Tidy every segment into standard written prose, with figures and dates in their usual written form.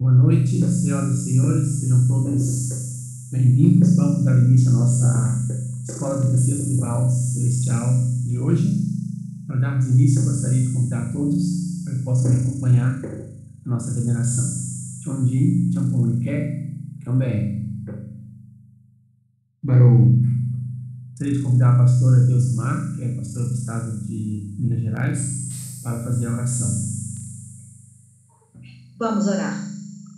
Boa noite, senhoras e senhores, sejam todos bem-vindos. Vamos dar início à nossa Escola de Defesa de Val Celestial de hoje. Para darmos início, eu gostaria de convidar todos para que possam me acompanhar na nossa veneração. Chonji, Champomunique, Cambé, Barou. Gostaria de convidar a pastora Deusmar, que é pastora do estado de Minas Gerais, para fazer a oração. Vamos orar.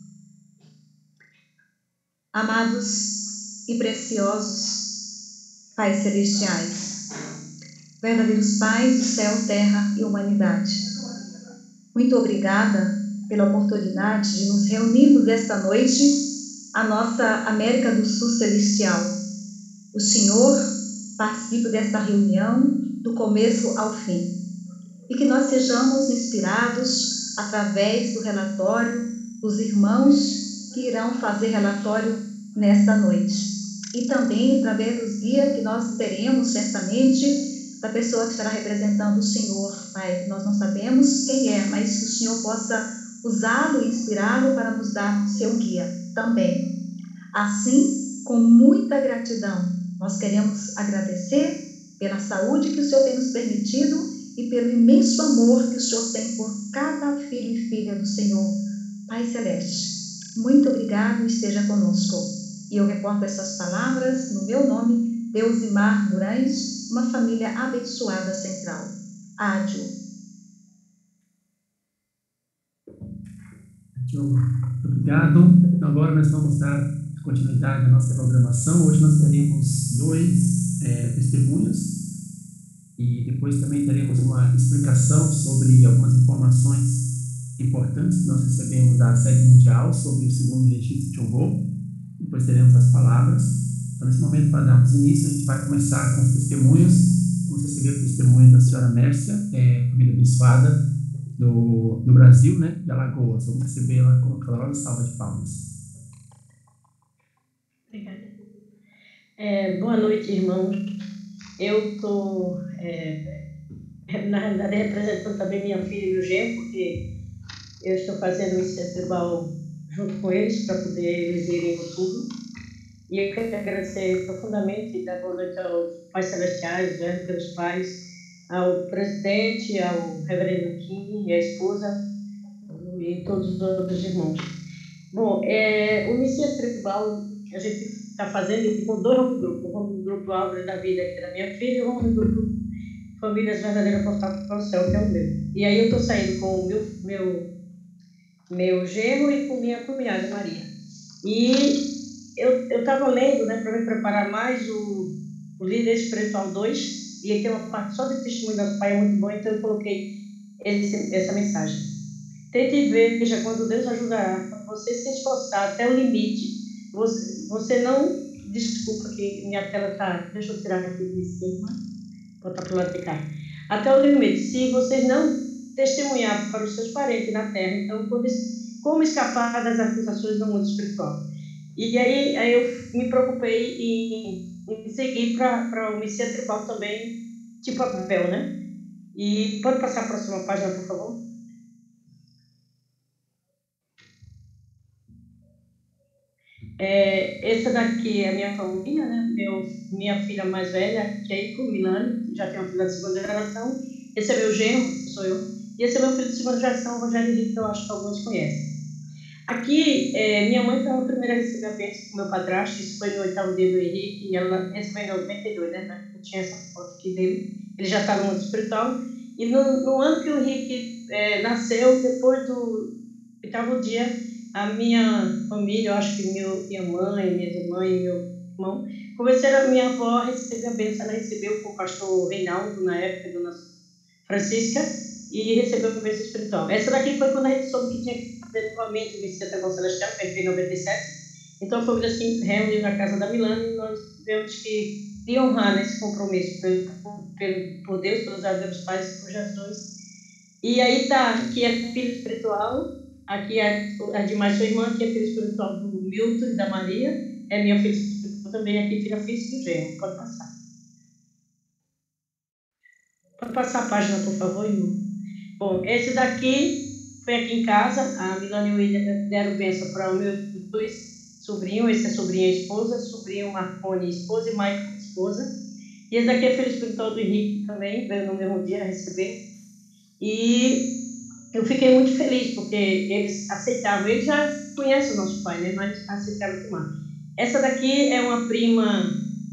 Amados e preciosos Pais Celestiais, verdadeiros Pais do céu, terra e humanidade, muito obrigada pela oportunidade de nos reunirmos esta noite, a nossa América do Sul Celestial. O Senhor participe desta reunião do começo ao fim e que nós sejamos inspirados através do relatório dos irmãos que irão fazer relatório nesta noite. E também através dos guias que nós teremos, certamente, da pessoa que estará representando o Senhor, Pai. Nós não sabemos quem é, mas que o Senhor possa usá-lo e inspirá-lo para nos dar seu guia também. Assim, com muita gratidão, nós queremos agradecer pela saúde que o Senhor tem nos permitido e pelo imenso amor que o Senhor tem por cada filho e filha do Senhor, Pai Celeste. Muito obrigado e esteja conosco. E eu reporto essas palavras no meu nome, Deusmar Durães, uma família abençoada central. Ádio. Obrigado. Agora nós vamos dar continuidade à nossa programação. Hoje nós teremos dois testemunhos e depois também teremos uma explicação sobre algumas informações importantes que nós recebemos da sede mundial sobre o segundo registro de Chongô. Depois teremos as palavras. Então, nesse momento, para darmos início, a gente vai começar com os testemunhos. Vamos receber o testemunho da senhora Mércia, família abençoada do Brasil, né, de Alagoas. Vamos recebê-la com uma calorosa salva de palmas. Obrigada. Boa noite, irmãos. Eu estou, na realidade, representando também minha filha e meu genro, porque eu estou fazendo esse tribal junto com eles, para poder eles irem em outubro. E eu quero agradecer profundamente, dar boa noite aos Pais Celestiais, verdaderos pais, ao presidente, ao reverendo Kim e à esposa, e todos os outros irmãos. Bom, o Messias Tribal, a gente está fazendo com dois home grupos, o home grupo Árvore da Vida, que é da minha filha, e o home grupo Famílias Verdadeiras Portal para o Céu, que é o meu. E aí eu estou saindo com o meu genro e com minha cunhada Maria. E eu estava lendo, né, para me preparar mais o Líder Espiritual 2, e aí tem uma parte só de testemunho do Pai, é muito bom, então eu coloquei essa mensagem. Tente e veja quando Deus ajudará, quando você se esforçar até o limite, você não... Desculpa que minha tela está... Deixa eu tirar aqui de cima, botar para o lado de cá. Até o limite, se vocês não testemunhar para os seus parentes na terra, então como escapar das acusações do mundo espiritual? E aí eu me preocupei em seguir para o Messias Tribal também, tipo Abel, né? E pode passar a próxima página, por favor? Essa daqui é a minha família, né? Minha filha mais velha, Keiko Milani, já tem uma filha de segunda geração. Esse é meu genro, sou eu. E esse é meu filho de segunda geração, Rogério Henrique, que eu acho que alguns conhecem. Aqui, minha mãe foi a primeira a receber a bênção com meu padrasto, isso foi no 8º dia do Henrique, e esse foi em 92, né? Eu tinha essa foto aqui dele. Ele já está no mundo espiritual. E no ano que o Henrique nasceu, depois do 8º dia, a minha família, eu acho que minha mãe, minhas irmãs e meu irmão, convenceram a minha avó a receber a bênção. Ela recebeu com o pastor Reinaldo, na época, dona Francisca, e recebeu a bênção espiritual. Essa daqui foi quando a gente soube que tinha que fazer novamente o Messias Tribal Celestial, que foi em 97. Então a família se reuniu na casa da Milana e nós tivemos que honrar nesse compromisso por Deus, pelos verdadeiros pais e por Jesus. E aí está, aqui é filho espiritual, aqui é a demais sua irmã, aqui é filho espiritual do Milton e da Maria, é minha filha espiritual também, aqui filha física do genro. Pode passar. Pode passar a página, por favor, irmão. Bom, esse daqui foi aqui em casa, a Milana e o William deram bênção para os meus dois sobrinhos, esse é sobrinha e esposa, sobrinho Marconi, esposa, e Michael, esposa. E esse daqui é filho espiritual do Henrique também, veio no mesmo dia receber. E eu fiquei muito feliz, porque eles aceitavam, eles já conhecem o nosso pai, né? Mas aceitaram tomar. Essa daqui é uma prima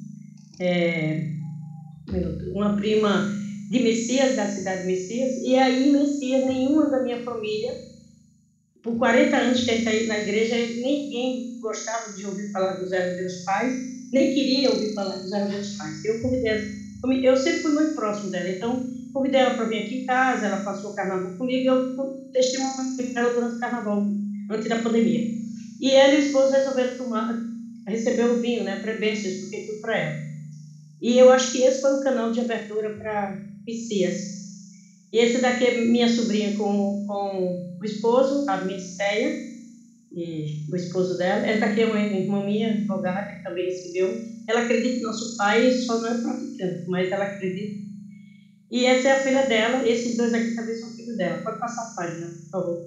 de Messias, da cidade de Messias, e aí em Messias, nenhuma da minha família, por 40 anos que a gente está na igreja, ninguém gostava de ouvir falar dos Zero Deus Pais, nem queria ouvir falar dos Zero Deus Pais. Eu convidei ela, eu sempre fui muito próximo dela, então convidei ela para vir aqui em casa, ela passou o carnaval comigo, e eu testemunhei ela durante o carnaval, antes da pandemia. E ela e o esposo resolveram receber o vinho, né, prebênçãos, porque tudo para ela. E eu acho que esse foi o canal de abertura para Messias. E esse daqui é minha sobrinha com o esposo, a Mistéia, e o esposo dela. Essa daqui é uma irmã minha, advogada, que também recebeu. Ela acredita que nosso pai só não é praticante, mas ela acredita. E essa é a filha dela, esses dois aqui também são filhos dela. Pode passar a página, por favor.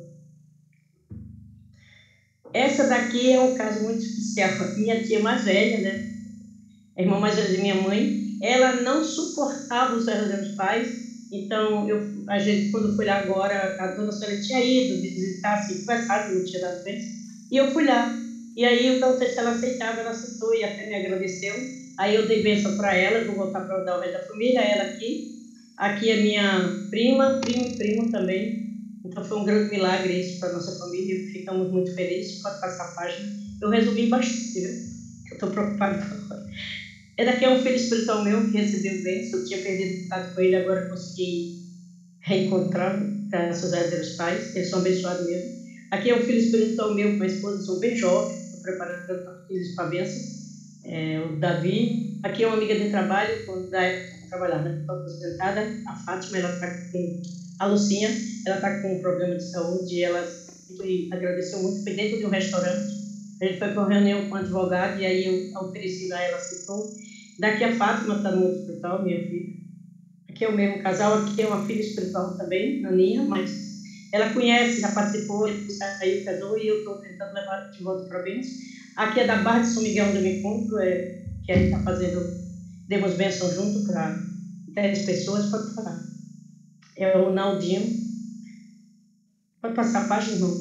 Essa daqui é um caso muito especial. Minha tia mais velha, né? A irmã mais velha de minha mãe, ela não suportava os erros dos pais. Então, a gente, quando fui lá agora, a dona Sônia tinha ido visitar, assim, conversado, não tinha dado bem. E eu fui lá. E aí, eu perguntei se ela aceitava, ela aceitou e até me agradeceu. Aí eu dei bênção para ela, vou voltar para dar o resto da família, ela aqui. Aqui é minha prima, primo e primo também. Então, foi um grande milagre isso para a nossa família. Ficamos muito felizes. Pode passar a página. Eu resumi bastante, viu? Eu estou preocupada agora. Esse daqui é um filho espiritual meu que recebeu bênção. Eu tinha perdido contato com ele, agora consegui reencontrá-lo, graças a Deus pais. Eles são abençoados mesmo. Aqui é um filho espiritual meu com a esposa, são bem jovens, estou preparando eles para a bênção. O Davi. Aqui é uma amiga de trabalho, da época que eu trabalhava, né? Estou aposentada. A Fátima, ela está com a Lucinha, ela está com um problema de saúde e ela agradeceu muito. Foi dentro de um restaurante. A gente foi para uma reunião com um advogado e aí eu ofereci lá, ela aceitou. Daqui a Fátima está no mundo espiritual, minha filha. Aqui é o mesmo casal, aqui é uma filha espiritual também, Naninha, mas ela conhece, já participou, saiu, casou e eu estou tentando levar de volta para bênção. Aqui é da Barra de São Miguel, onde eu me encontro, que a gente está fazendo, demos bênção junto para 10 pessoas, pode falar. É o Naldinho. Pode passar a página, não.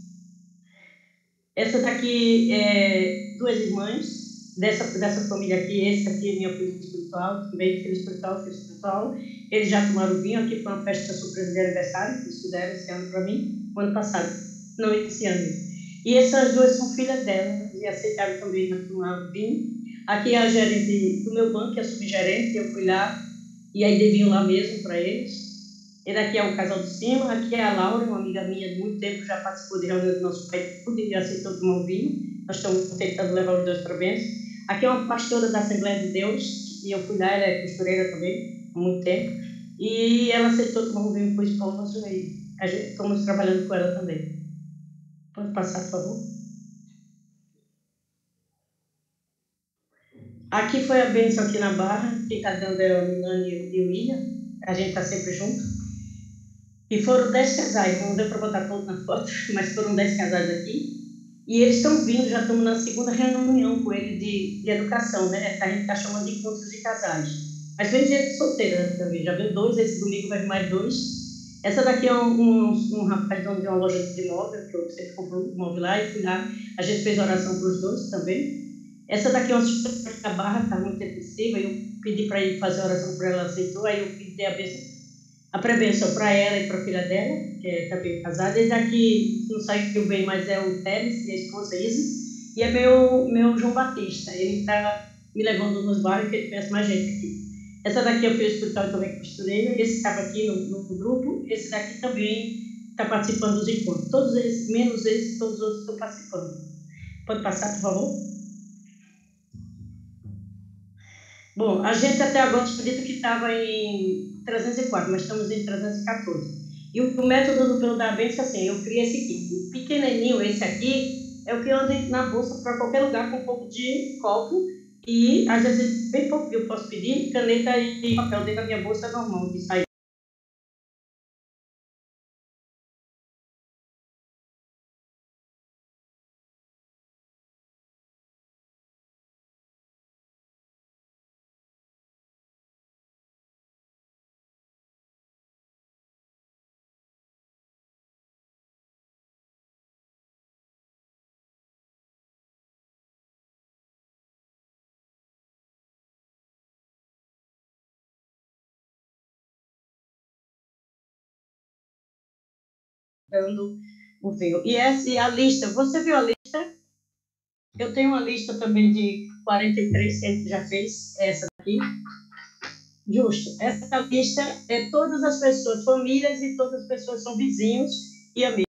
Essa daqui é duas irmãs dessa família aqui. Esse aqui é minha filha espiritual, também filho espiritual. Eles já tomaram vinho. Aqui foi uma festa surpresa de aniversário que eles fizeram esse ano para mim, o ano passado, não esse ano. E essas duas são filhas dela e aceitaram também tomar vinho. Aqui é a gerente do meu banco, que é a subgerente, eu fui lá e aí dei vinho lá mesmo para eles. E daqui é o casal de cima, aqui é a Laura, uma amiga minha de muito tempo, já participou de reunião do nosso pai, tudo e aceitou tomar um vinho. Nós estamos tentando levar os dois para bênção. Aqui é uma pastora da Assembleia de Deus, e eu fui lá, ela é costureira também, há muito tempo, e ela aceitou tomar um vinho com o esposo e a gente estamos trabalhando com ela também. Pode passar, por favor. Aqui foi a bênção aqui na Barra, quem está dando é o Milani e o William, a gente está sempre junto. E foram 10 casais, não deu para botar todos na foto, mas foram 10 casais aqui. E eles estão vindo, já estamos na segunda reunião com eles de educação, né? A gente está chamando de encontros de casais. Mas vem gente solteira também, já veio 2, esse domingo vai vir mais 2. Essa daqui é um rapaz dono de uma loja de imóvel, que eu sempre comprou um imóvel lá e fui lá. A gente fez oração para os dois também. Essa daqui é uma assistente da Barra, está muito depressiva, eu pedi para ele fazer oração por ela, aceitou, aí eu pedi a prevenção para ela e para a filha dela, que é também casada. Esse daqui não saiu bem, mas é o Teles e a esposa Isis, e é meu João Batista, ele está me levando nos bares, que ele conhece mais gente aqui. Essa daqui é o filho espiritual e também costureira, esse estava aqui no grupo, esse daqui também está participando dos encontros. Todos eles, menos esse, todos os outros estão participando. Pode passar, por favor? Bom, a gente até agora tinha dito que estava em 304, mas estamos em 314. E o método do dar bênção, assim, eu criei esse aqui. Pequenininho, esse aqui, é o que anda na bolsa para qualquer lugar com um pouco de copo. E, às vezes, bem pouco que eu posso pedir, caneta e papel dentro da minha bolsa normal, de sair. dando o vinho. E a lista, você viu a lista? Eu tenho uma lista também de 43 que a gente já fez, essa daqui. Justo. Essa lista é todas as pessoas, famílias, e todas as pessoas são vizinhos e amigos.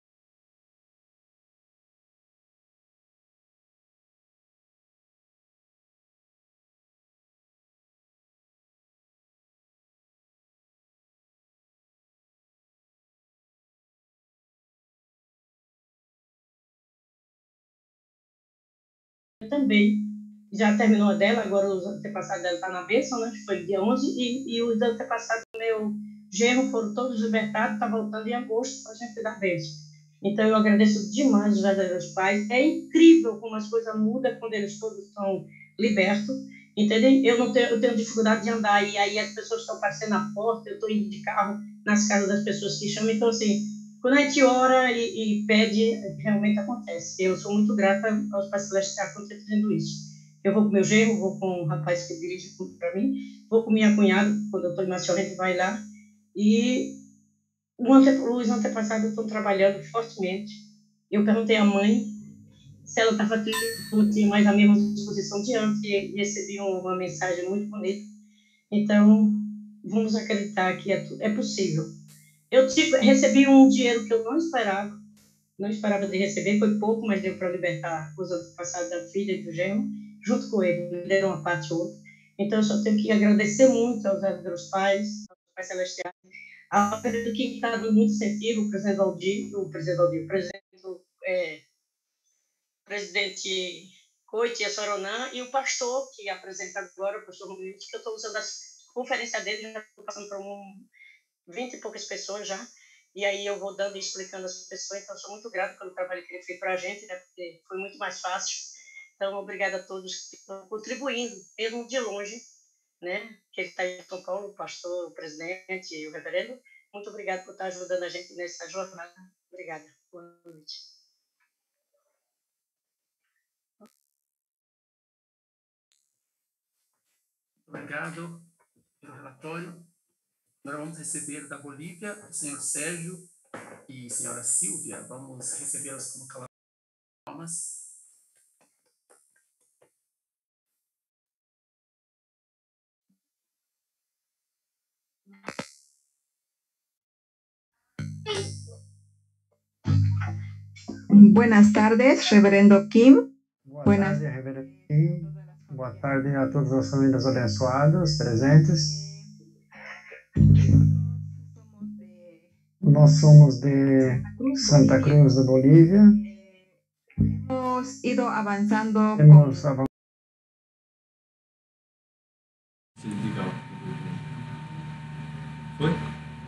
Também já terminou a dela, agora os antepassados dela estão na bênção, né? Foi dia 11, e os antepassados do meu genro foram todos libertados, está voltando em agosto para a gente dar bênção. Então eu agradeço demais os verdadeiros pais. É incrível como as coisas mudam quando eles todos estão libertos, entendeu? Eu tenho dificuldade de andar, e aí as pessoas estão passando na porta, eu estou indo de carro nas casas das pessoas que chamam. Então, assim, quando a gente ora e pede, realmente acontece. Eu sou muito grata aos pais celestiais por ter fazendo isso. Eu vou com meu genro, vou com o rapaz que dirige tudo para mim, vou com minha cunhada, quando eu estou em Maceió, a gente vai lá, e os antepassados estão trabalhando fortemente. Eu perguntei à mãe se ela estava tendo mais a mesma disposição de antes, e recebi uma mensagem muito bonita. Então, vamos acreditar que é possível. Eu recebi um dinheiro que eu não esperava de receber, foi pouco, mas deu para libertar os antepassados da filha e do genro, junto com ele, me deram uma parte ou outra. Então, eu só tenho que agradecer muito aos verdadeiros pais, aos pais celestiais, ao que está dando muito incentivo, o presidente Valdir, o presidente Coit e a Soronã, e o pastor, que apresenta agora, o pastor Romilde, que eu estou usando a conferência dele, já estou passando por 20 e poucas pessoas já, e aí eu vou dando e explicando às pessoas. Então, eu sou muito grata pelo trabalho que ele fez para a gente, né, porque foi muito mais fácil. Então, obrigada a todos que estão contribuindo, mesmo de longe, né, que ele está em São Paulo, o pastor, o presidente e o reverendo. Muito obrigada por estar ajudando a gente nessa jornada. Obrigada. Boa noite. Obrigado pelo relatório. Agora vamos receber da Bolívia o senhor Sérgio e a senhora Silvia. Vamos recebê-los como calmas. Buenas tardes, Reverendo Kim. Boa tarde, Reverendo Kim. Boa tarde a todas as famílias abençoadas presentes. Nós somos de Santa Cruz, da Bolívia. Hemos ido avanzando. Hemos avançado. Foi?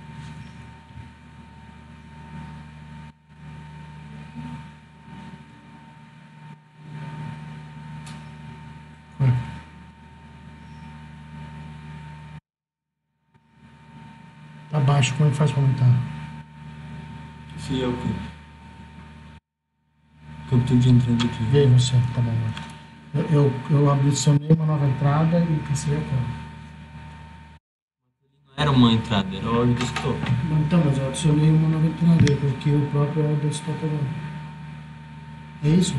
Tá baixo, como é que faz para aumentar? Fui eu que obtive entrando aqui. Vê você, tá bom. Eu adicionei uma nova entrada e cancelei a tela. Não era uma entrada, era o áudio desktop. Então, mas eu adicionei uma nova entrada porque o próprio áudio desktop agora. É isso?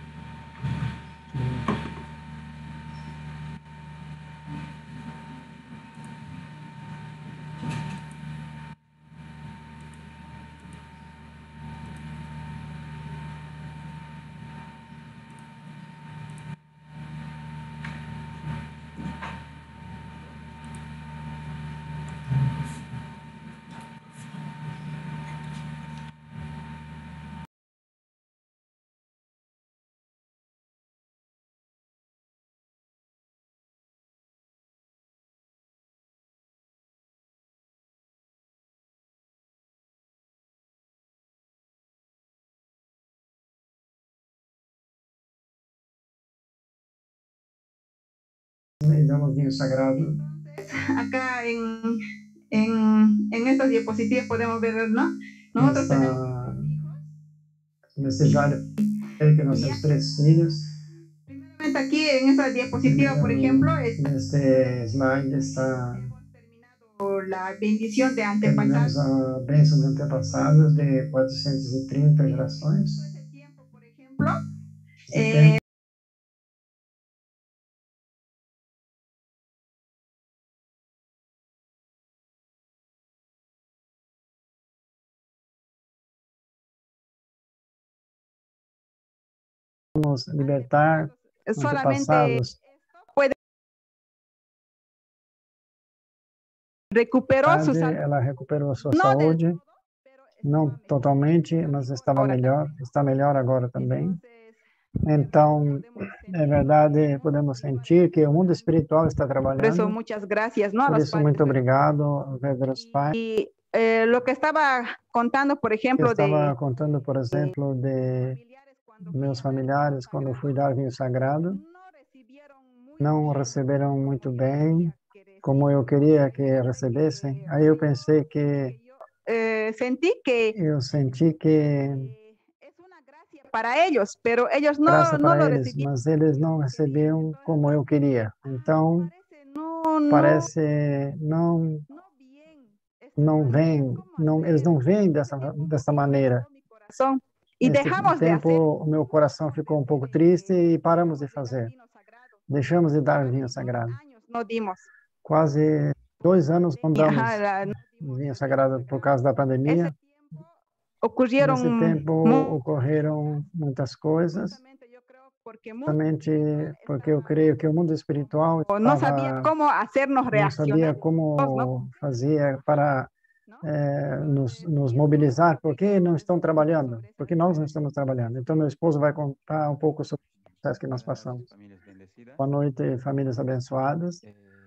E damos vinho sagrado. Acá en estos diapositivas podemos ver, ¿no? Nosotros tenemos Nesse jarro que nós temos 3 filhos. primeramente aquí en esta diapositiva, por ejemplo, Neste slide está la bendición de Terminamos antepasados. a bênção de antepassados de 430 gerações. Ese tiempo, por ejemplo, Esse tempo, vamos libertar solamente antepassados. puede recuperó su salud. Ela recuperou a sua No del saúde, todo, pero não estaba mejor. totalmente, mas estava Ahora melhor, está melhor agora também. Entonces, Então, podemos é sentir verdade, podemos sentir que o mundo espiritual está por eso trabalhando. muchas gracias, ¿no? A Por los isso, padres. muito obrigado aos verdadeiros pais. Y lo que estaba contando, por Eu ejemplo, estava de contando, por exemplo, de familiares cuando meus fui a dar familiares quando eu fui dar vinho sagrado, no recibieron muy não bien receberam muito como yo bem, quería que como eu queria que recebessem. Aí eu pensei que sentí que eu senti que es una gracia para ellos, pero ellos graça no para lo eles, recibieron. mas eles não recebiam como eu queria. Então, Parece parece não no bien não vem, não, eles não veem dessa maneira. Y Nesse dejamos de tempo, hacer. o meu coração ficou um pouco triste e paramos de fazer. Deixamos de dar vinho sagrado. No dimos. Quase 2 anos não damos Ajá, vinho sagrado por causa da pandemia. ocurrieron Nesse tempo ocorreram muitas coisas, justamente porque eu creio que o mundo espiritual no sabía cómo hacernos não reaccionar, sabia como fazer para nos mobilizar, porque não estão trabalhando, porque nós não estamos trabalhando. Então, meu esposo vai contar um pouco sobre o processo que nós passamos. Boa noite, famílias abençoadas.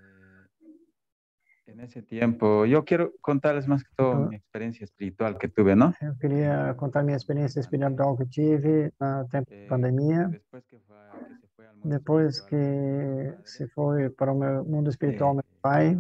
En ese tiempo, yo quiero contarles más que todo mi experiencia espiritual que tuve, ¿no? Eu queria contar minha experiência espiritual que tive no tempo da pandemia. Depois que se foi para o meu mundo espiritual, meu pai,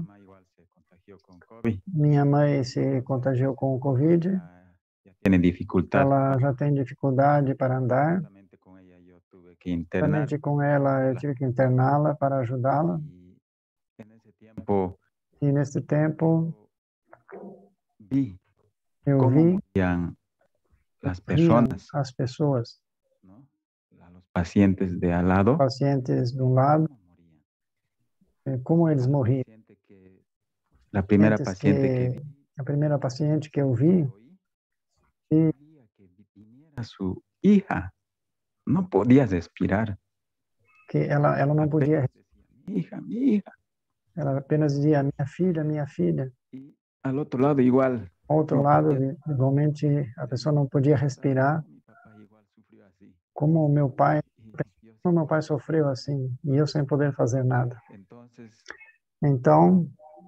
minha mãe se contagiou com o Covid. Tiene dificultad. Ela já tem dificuldade para andar. Justamente con ella yo tuve que internar. Somente com ela eu tive que interná-la para ajudá-la. En ese tiempo E nesse tempo vi eu cómo vi morían las viam personas, as pessoas, ¿no? A los pacientes de al lado, pacientes de um lado, como eles morriam. paciente la primera Antes paciente que vi, a primeira paciente que eu vi, quería que viniera su hija, no podía respirar. que ela não podia, Apenas decía, mi hija. ela apenas dizia minha filha. Y al otro lado igual. Ao outro no lado, podía igualmente, a pessoa não podia respirar, Mi papá igual sufrió así. como meu pai, Y yo como meu pai sofreu assim, e eu sem poder fazer nada. Entonces, Então,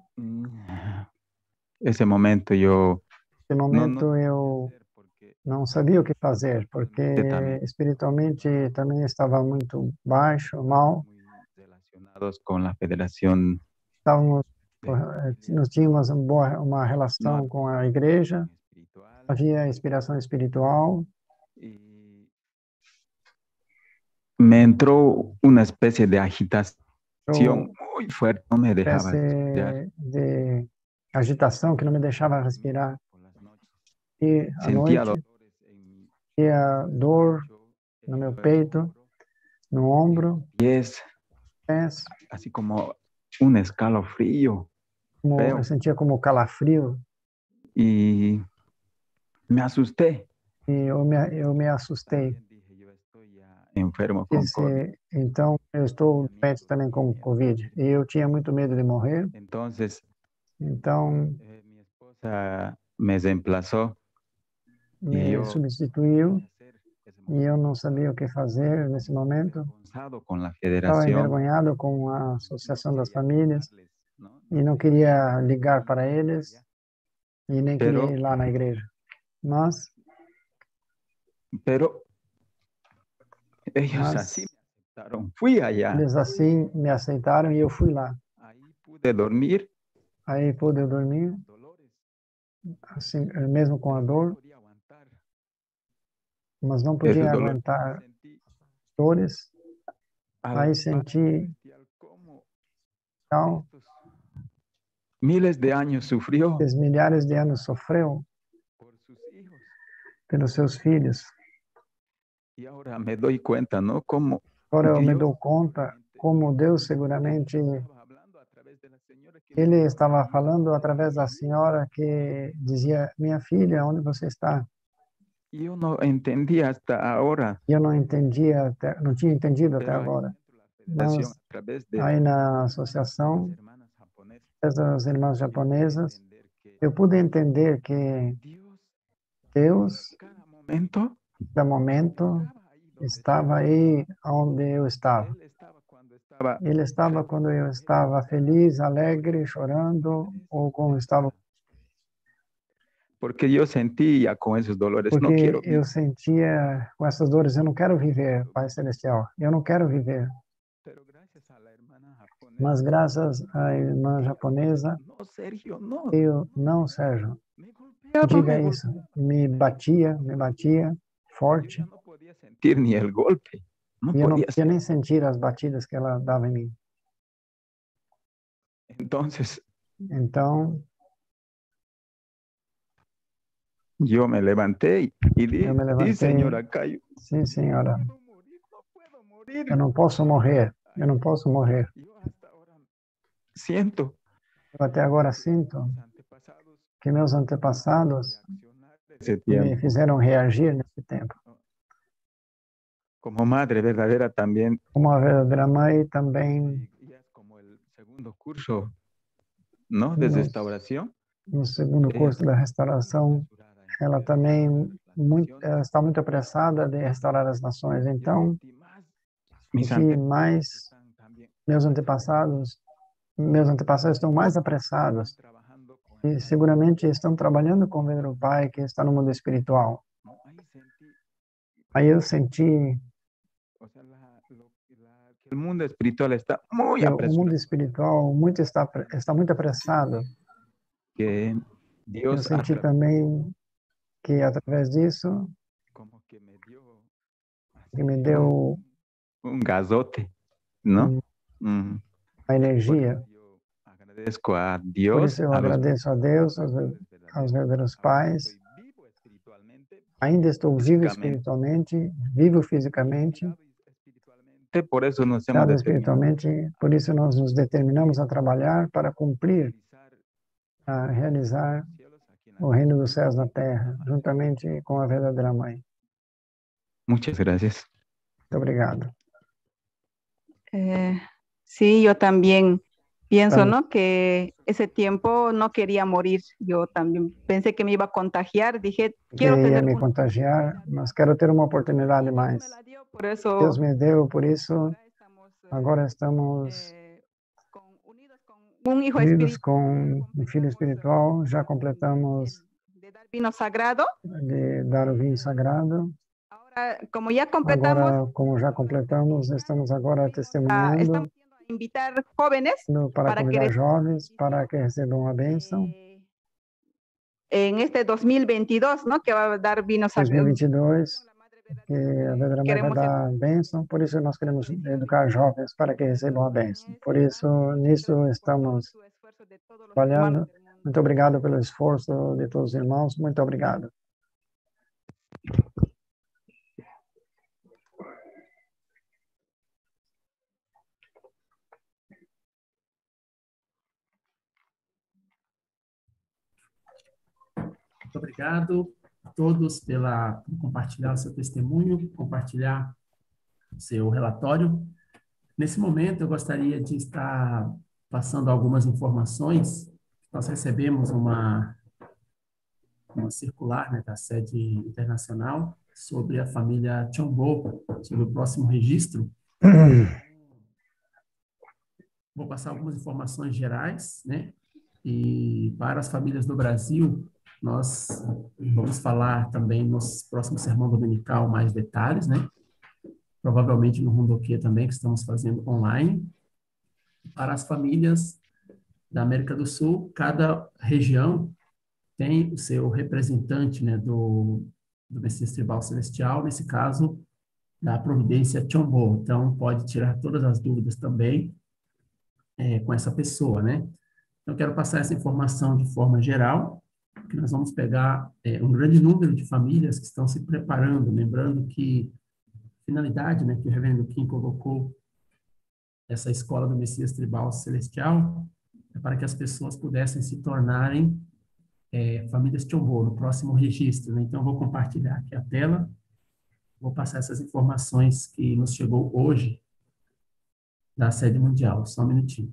ese momento yo nesse momento eu não sabia o que fazer, porque espiritualmente também estava muito baixo, mal. muy relacionados con la Federación Nós tínhamos uma relação com a igreja, Espiritual. havia inspiração espiritual. Y me entró una especie de agitación muy fuerte, no me dejaba respirar. De agitação que não me deixava respirar. Por las noches. E à Sentía noite, dolores en mi tinha dor no meu peito, no ombro, pies, pés, así como un escalofrío. como, Feo. eu sentia como calafrio, Y me asusté. e eu me assustei. También dije, yo estoy ya enfermo con COVID. Então, eu estou doente também com Covid, e eu tinha muito medo de morrer. Entonces, Então, mi esposa me reemplazó. me substituiu, e eu não sabia o que fazer nesse momento. Avergonzado con la Estava federación. envergonhado com a Associação das Famílias, ¿no? e não queria ligar para eles, e nem Pero- queria ir lá na igreja. Mas Pero ellos Mas- así me aceptaron. Fui allá. eles assim me aceitaram e eu fui lá. Ahí pude dormir. Aí pude dormir, Dolores. assim, mesmo com a No dor, podía aguantar. mas não Esos podia dolores aguentar sentí dores. al Aí Padre senti Celestial cómo tal, estos miles de años sufrió milhares de anos sofreu por sus hijos. pelos seus filhos. Y ahora me doy cuenta, ¿no? Cómo Agora eu me Dios dou conta como Deus seguramente estaba hablando a través de la señora que Ele decía, estava falando através da senhora que dizia: minha filha, onde você está? y yo no entendía hasta ahora, E eu não entendia, não tinha entendido até pero ahí agora. dentro de la federación, Mas a través de aí na las associação hermanas japonesas, das irmãs yo pude japonesas, entender que eu pude entender que Dios Deus, cada momento cada momento, estaba ahí donde estava aí onde eu estava. Él estaba cuando estaba Ele estava quando eu estava feliz, alegre, chorando, ou quando estava. porque yo sentía con esos dolores, no Porque quiero eu vivir, sentia com essas dores, eu não quero viver, Pai Celestial, eu não quero viver. pero gracias a la hermana Mas japonesa, graças à irmã japonesa, no, Sergio, no, eu não, Sérgio, me golpeaba, diga me isso. golpeaba, Me batia yo forte, ya no podía sentir ni el golpe, no e eu não podía podia nem sentir. sentir as batidas que ela dava em mim. Entonces Então, yo me levanté y eu dije, me sí, levantei, señora Cayo, sim, senhora, no puedo morir. eu não posso morrer, eu não posso morrer. Yo hasta ahora siento Eu até agora sinto mis antepasados que meus antepassados reaccionar ese me tiempo. fizeram reagir nesse tempo. Como madre verdadera también, Como a verdadeira mãe, também y es como el segundo curso, ¿no? De no, restauración. no segundo Ella curso da está restauração, ela também ela está muito apressada de restaurar as nações. Então, mis senti mais están también meus antepassados estão mais apressados trabajando con e seguramente estão trabalhando com o verdadeiro Pai que está no mundo espiritual. ¿no? Ahí sentí, Aí eu senti o sea, que el mundo espiritual está muy que o mundo apresurado, espiritual está muito apressado. que Eu Dios senti também que através disso como que me dio que me deu un gazote, ¿no? uma Por energia. eso yo agradezco a Por Dios, isso eu a los agradeço a Deus, aos verdadeiros pais. estoy vivo espiritualmente, Ainda estou vivo físicamente, espiritualmente, vivo fisicamente, por eso nos hemos dado determinado espiritualmente. Por isso nós nos determinamos a trabalhar para cumprir, a realizar o reino dos céus na terra, juntamente com a verdadeira mãe. Muchas gracias. Muito obrigado. Sí, yo también pienso, Vamos. ¿no? Que ese tiempo no quería morir. Yo también pensé que me iba a contagiar. Dije, quiero Que ia tener me una contagiar, mas quero ter uma oportunidade Dios mais. me la dio, por eso Deus me deu, por isso ahora estamos agora estamos unidos con un hijo unidos espiritual. com um filho espiritual. Já completamos De dar vino sagrado. de dar o vinho sagrado. Ahora, como ya completamos, Agora, como já completamos, estamos agora testemunhando estamos a invitar jóvenes para para que convidar jovens para que recebam a bênção. En este 2022, ¿no? Que va a dar vino sagrado. 2022, que a verdadeira mãe vai dar a bênção, por isso nós queremos educar jovens para que recebam a bênção. Por isso, nisso estamos trabalhando. Muito obrigado pelo esforço de todos os irmãos. Muito obrigado. Muito obrigado a todos por compartilhar o seu testemunho, compartilhar o seu relatório. Nesse momento, eu gostaria de estar passando algumas informações. Nós recebemos uma circular, né, da sede internacional sobre a família Chombo, sobre o próximo registro. Vou passar algumas informações gerais, né? E para as famílias do Brasil, nós vamos falar também no próximo sermão dominical mais detalhes, né? Provavelmente no Rundoquê também, que estamos fazendo online. Para as famílias da América do Sul, cada região tem o seu representante, né, do Messias Tribal Celestial, nesse caso, da Providência Chombo. Então, pode tirar todas as dúvidas também com essa pessoa, né? Eu quero passar essa informação de forma geral, que nós vamos pegar um grande número de famílias que estão se preparando, lembrando que a finalidade, né, que o reverendo Kim colocou, essa escola do Messias Tribal Celestial, é para que as pessoas pudessem se tornarem famílias Chombo, no próximo registro, né? Então, eu vou compartilhar aqui a tela, vou passar essas informações que nos chegou hoje da sede mundial. Só um minutinho.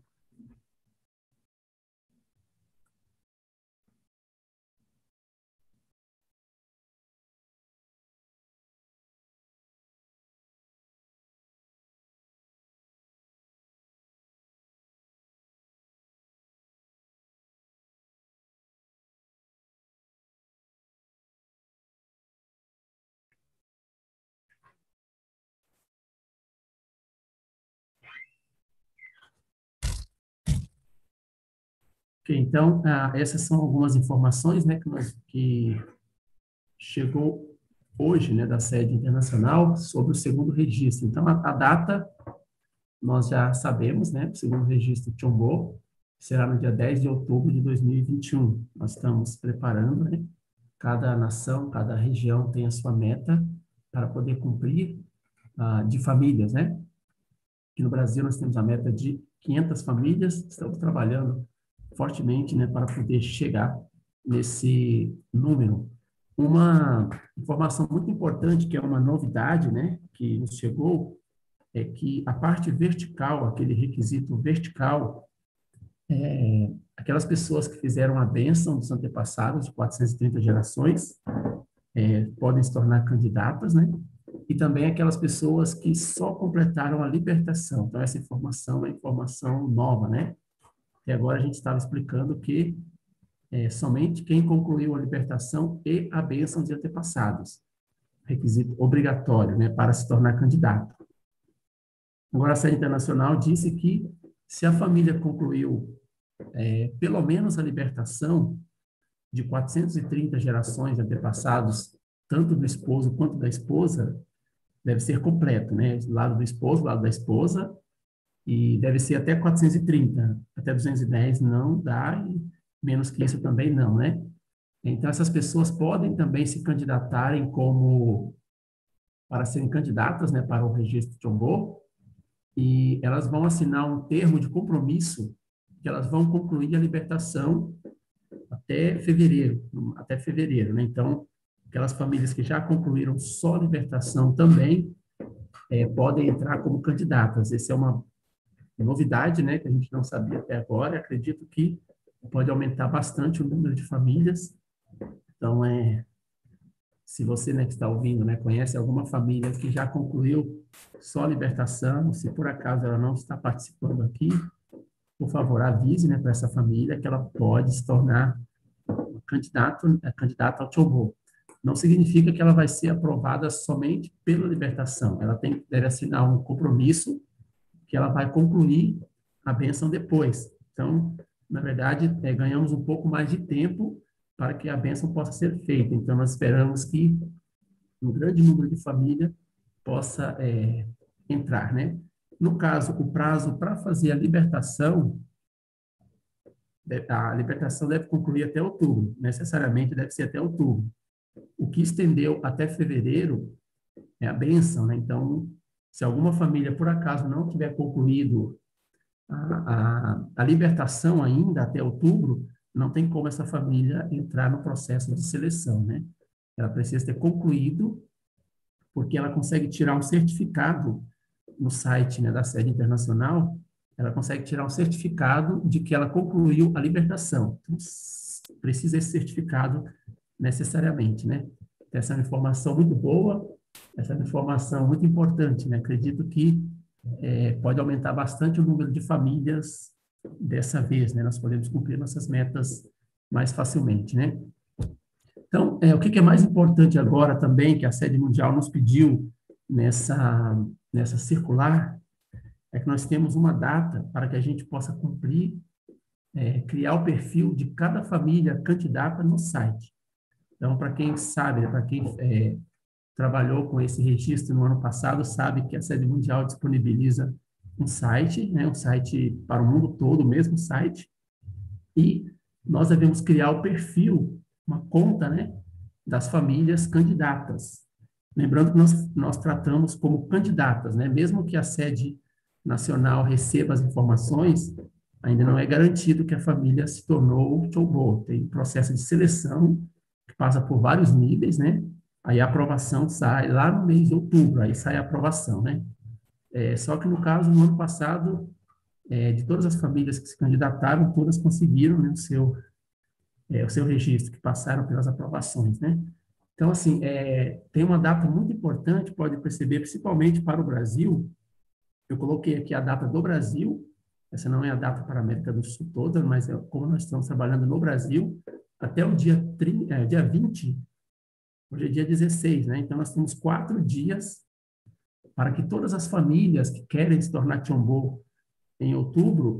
Ok, então, essas são algumas informações, né, que chegou hoje, né, da sede internacional sobre o segundo registro. Então, a data nós já sabemos, né, o segundo registro Chombo será no dia 10 de outubro de 2021. Nós estamos preparando, né, cada nação, cada região tem a sua meta para poder cumprir de famílias, né? Aqui no Brasil nós temos a meta de 500 famílias, estamos trabalhando fortemente, né, para poder chegar nesse número. Uma informação muito importante, que é uma novidade, né, que nos chegou, é que a parte vertical, aquele requisito vertical, aquelas pessoas que fizeram a bênção dos antepassados, de 430 gerações, podem se tornar candidatas, né? E também aquelas pessoas que só completaram a libertação. Então, essa informação é informação nova, né? E agora a gente estava explicando que somente quem concluiu a libertação e a bênção de antepassados, requisito obrigatório, né, para se tornar candidato. Agora, a sede internacional disse que se a família concluiu pelo menos a libertação de 430 gerações de antepassados, tanto do esposo quanto da esposa, deve ser completo, né? Lado do esposo, lado da esposa, e deve ser até 430, até 210 não dá, e menos que isso também não, né? Então, essas pessoas podem também se candidatarem para serem candidatas, né, para o registro Chombo, e elas vão assinar um termo de compromisso que elas vão concluir a libertação até fevereiro, né? Então, aquelas famílias que já concluíram só a libertação também podem entrar como candidatas. Essa é uma novidade, né, que a gente não sabia até agora. Acredito que pode aumentar bastante o número de famílias. Então, se você, né, que está ouvindo, né, conhece alguma família que já concluiu só a libertação, se por acaso ela não está participando aqui, por favor, avise, né, para essa família que ela pode se tornar candidata ao Chombo. Não significa que ela vai ser aprovada somente pela libertação. Ela deve assinar um compromisso que ela vai concluir a bênção depois. Então, na verdade, ganhamos um pouco mais de tempo para que a bênção possa ser feita. Então, nós esperamos que um grande número de famílias possa entrar, né? No caso, o prazo para fazer a libertação deve concluir até outubro, necessariamente deve ser até outubro. O que estendeu até fevereiro é a bênção, né? Então, se alguma família, por acaso, não tiver concluído a libertação ainda até outubro, não tem como essa família entrar no processo de seleção, né? Ela precisa ter concluído, porque ela consegue tirar um certificado no site, né, da sede internacional, ela consegue tirar um certificado de que ela concluiu a libertação. Então, precisa esse certificado necessariamente, né? Essa é uma informação muito boa, essa é uma informação muito importante, né? Acredito que pode aumentar bastante o número de famílias dessa vez, né? Nós podemos cumprir nossas metas mais facilmente, né? Então, o que é mais importante agora também, que a sede mundial nos pediu nessa circular, é que nós temos uma data para que a gente possa cumprir, criar o perfil de cada família candidata no site. Então, para quem sabe, para quem trabalhou com esse registro no ano passado, sabe que a sede mundial disponibiliza um site, né, um site para o mundo todo, o mesmo site, E nós devemos criar o perfil, uma conta, né, das famílias candidatas. Lembrando que nós tratamos como candidatas, né? Mesmo que a sede nacional receba as informações, ainda não é garantido que a família se tornou Chobo. Tem um processo de seleção que passa por vários níveis, né? Aí a aprovação sai lá no mês de outubro, aí sai a aprovação, né? Só que no caso, no ano passado, de todas as famílias que se candidataram, todas conseguiram, né, o seu registro, que passaram pelas aprovações, né? Então, assim, tem uma data muito importante, pode perceber, principalmente para o Brasil. Eu coloquei aqui a data do Brasil, essa não é a data para a América do Sul toda, mas como nós estamos trabalhando no Brasil, até o dia 20, hoje é dia 16, né? Então, nós temos 4 dias para que todas as famílias que querem se tornar Chombo em outubro,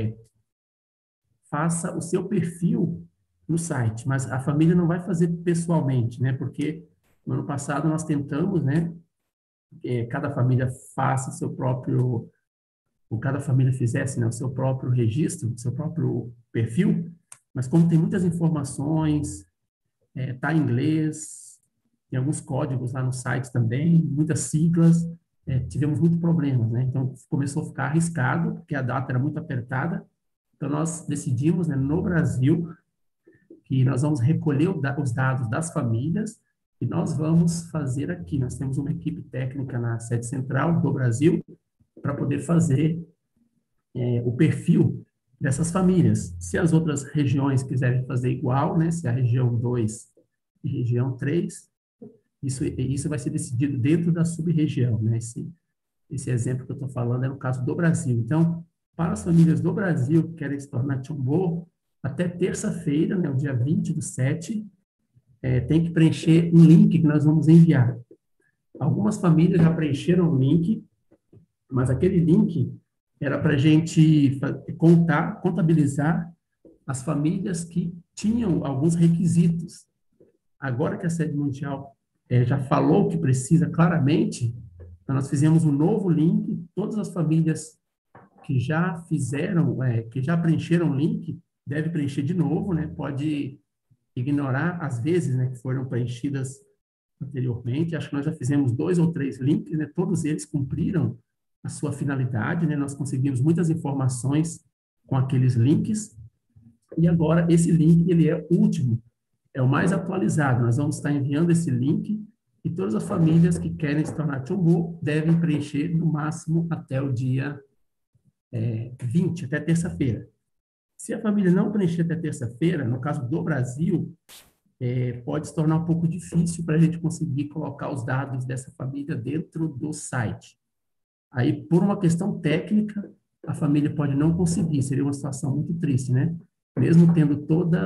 faça o seu perfil no site, mas a família não vai fazer pessoalmente, né? Porque no ano passado nós tentamos, né? Cada família faça seu próprio, ou cada família fizesse, né, o seu próprio registro, o seu próprio perfil, mas como tem muitas informações, tá em inglês, tem alguns códigos lá no site também, muitas siglas, tivemos muitos problemas, né? Então começou a ficar arriscado, porque a data era muito apertada. Então nós decidimos, né, no Brasil, que nós vamos recolher os dados das famílias e nós vamos fazer aqui. Nós temos uma equipe técnica na sede central do Brasil para poder fazer o perfil dessas famílias. Se as outras regiões quiserem fazer igual, né, se a região 2 e região 3, isso vai ser decidido dentro da sub-região, né? Esse exemplo que eu estou falando é no caso do Brasil. Então, para as famílias do Brasil que querem se tornar Chombo, até terça-feira, né, o dia 20/7, tem que preencher um link que nós vamos enviar. Algumas famílias já preencheram o link, mas aquele link era para a gente contabilizar as famílias que tinham alguns requisitos. Agora que a sede mundial já falou que precisa claramente, então nós fizemos um novo link, todas as famílias que já fizeram, que já preencheram o link, deve preencher de novo, né? Pode ignorar as vezes, né, que foram preenchidas anteriormente. Acho que nós já fizemos 2 ou 3 links, né? Todos eles cumpriram a sua finalidade, né? Nós conseguimos muitas informações com aqueles links. E agora esse link, ele é o último, é o mais atualizado. Nós vamos estar enviando esse link e todas as famílias que querem se tornar Chombo devem preencher no máximo até o dia 20, até terça-feira. Se a família não preencher até terça-feira, no caso do Brasil, pode se tornar um pouco difícil para a gente conseguir colocar os dados dessa família dentro do site. Aí, por uma questão técnica, a família pode não conseguir, seria uma situação muito triste, né? Mesmo tendo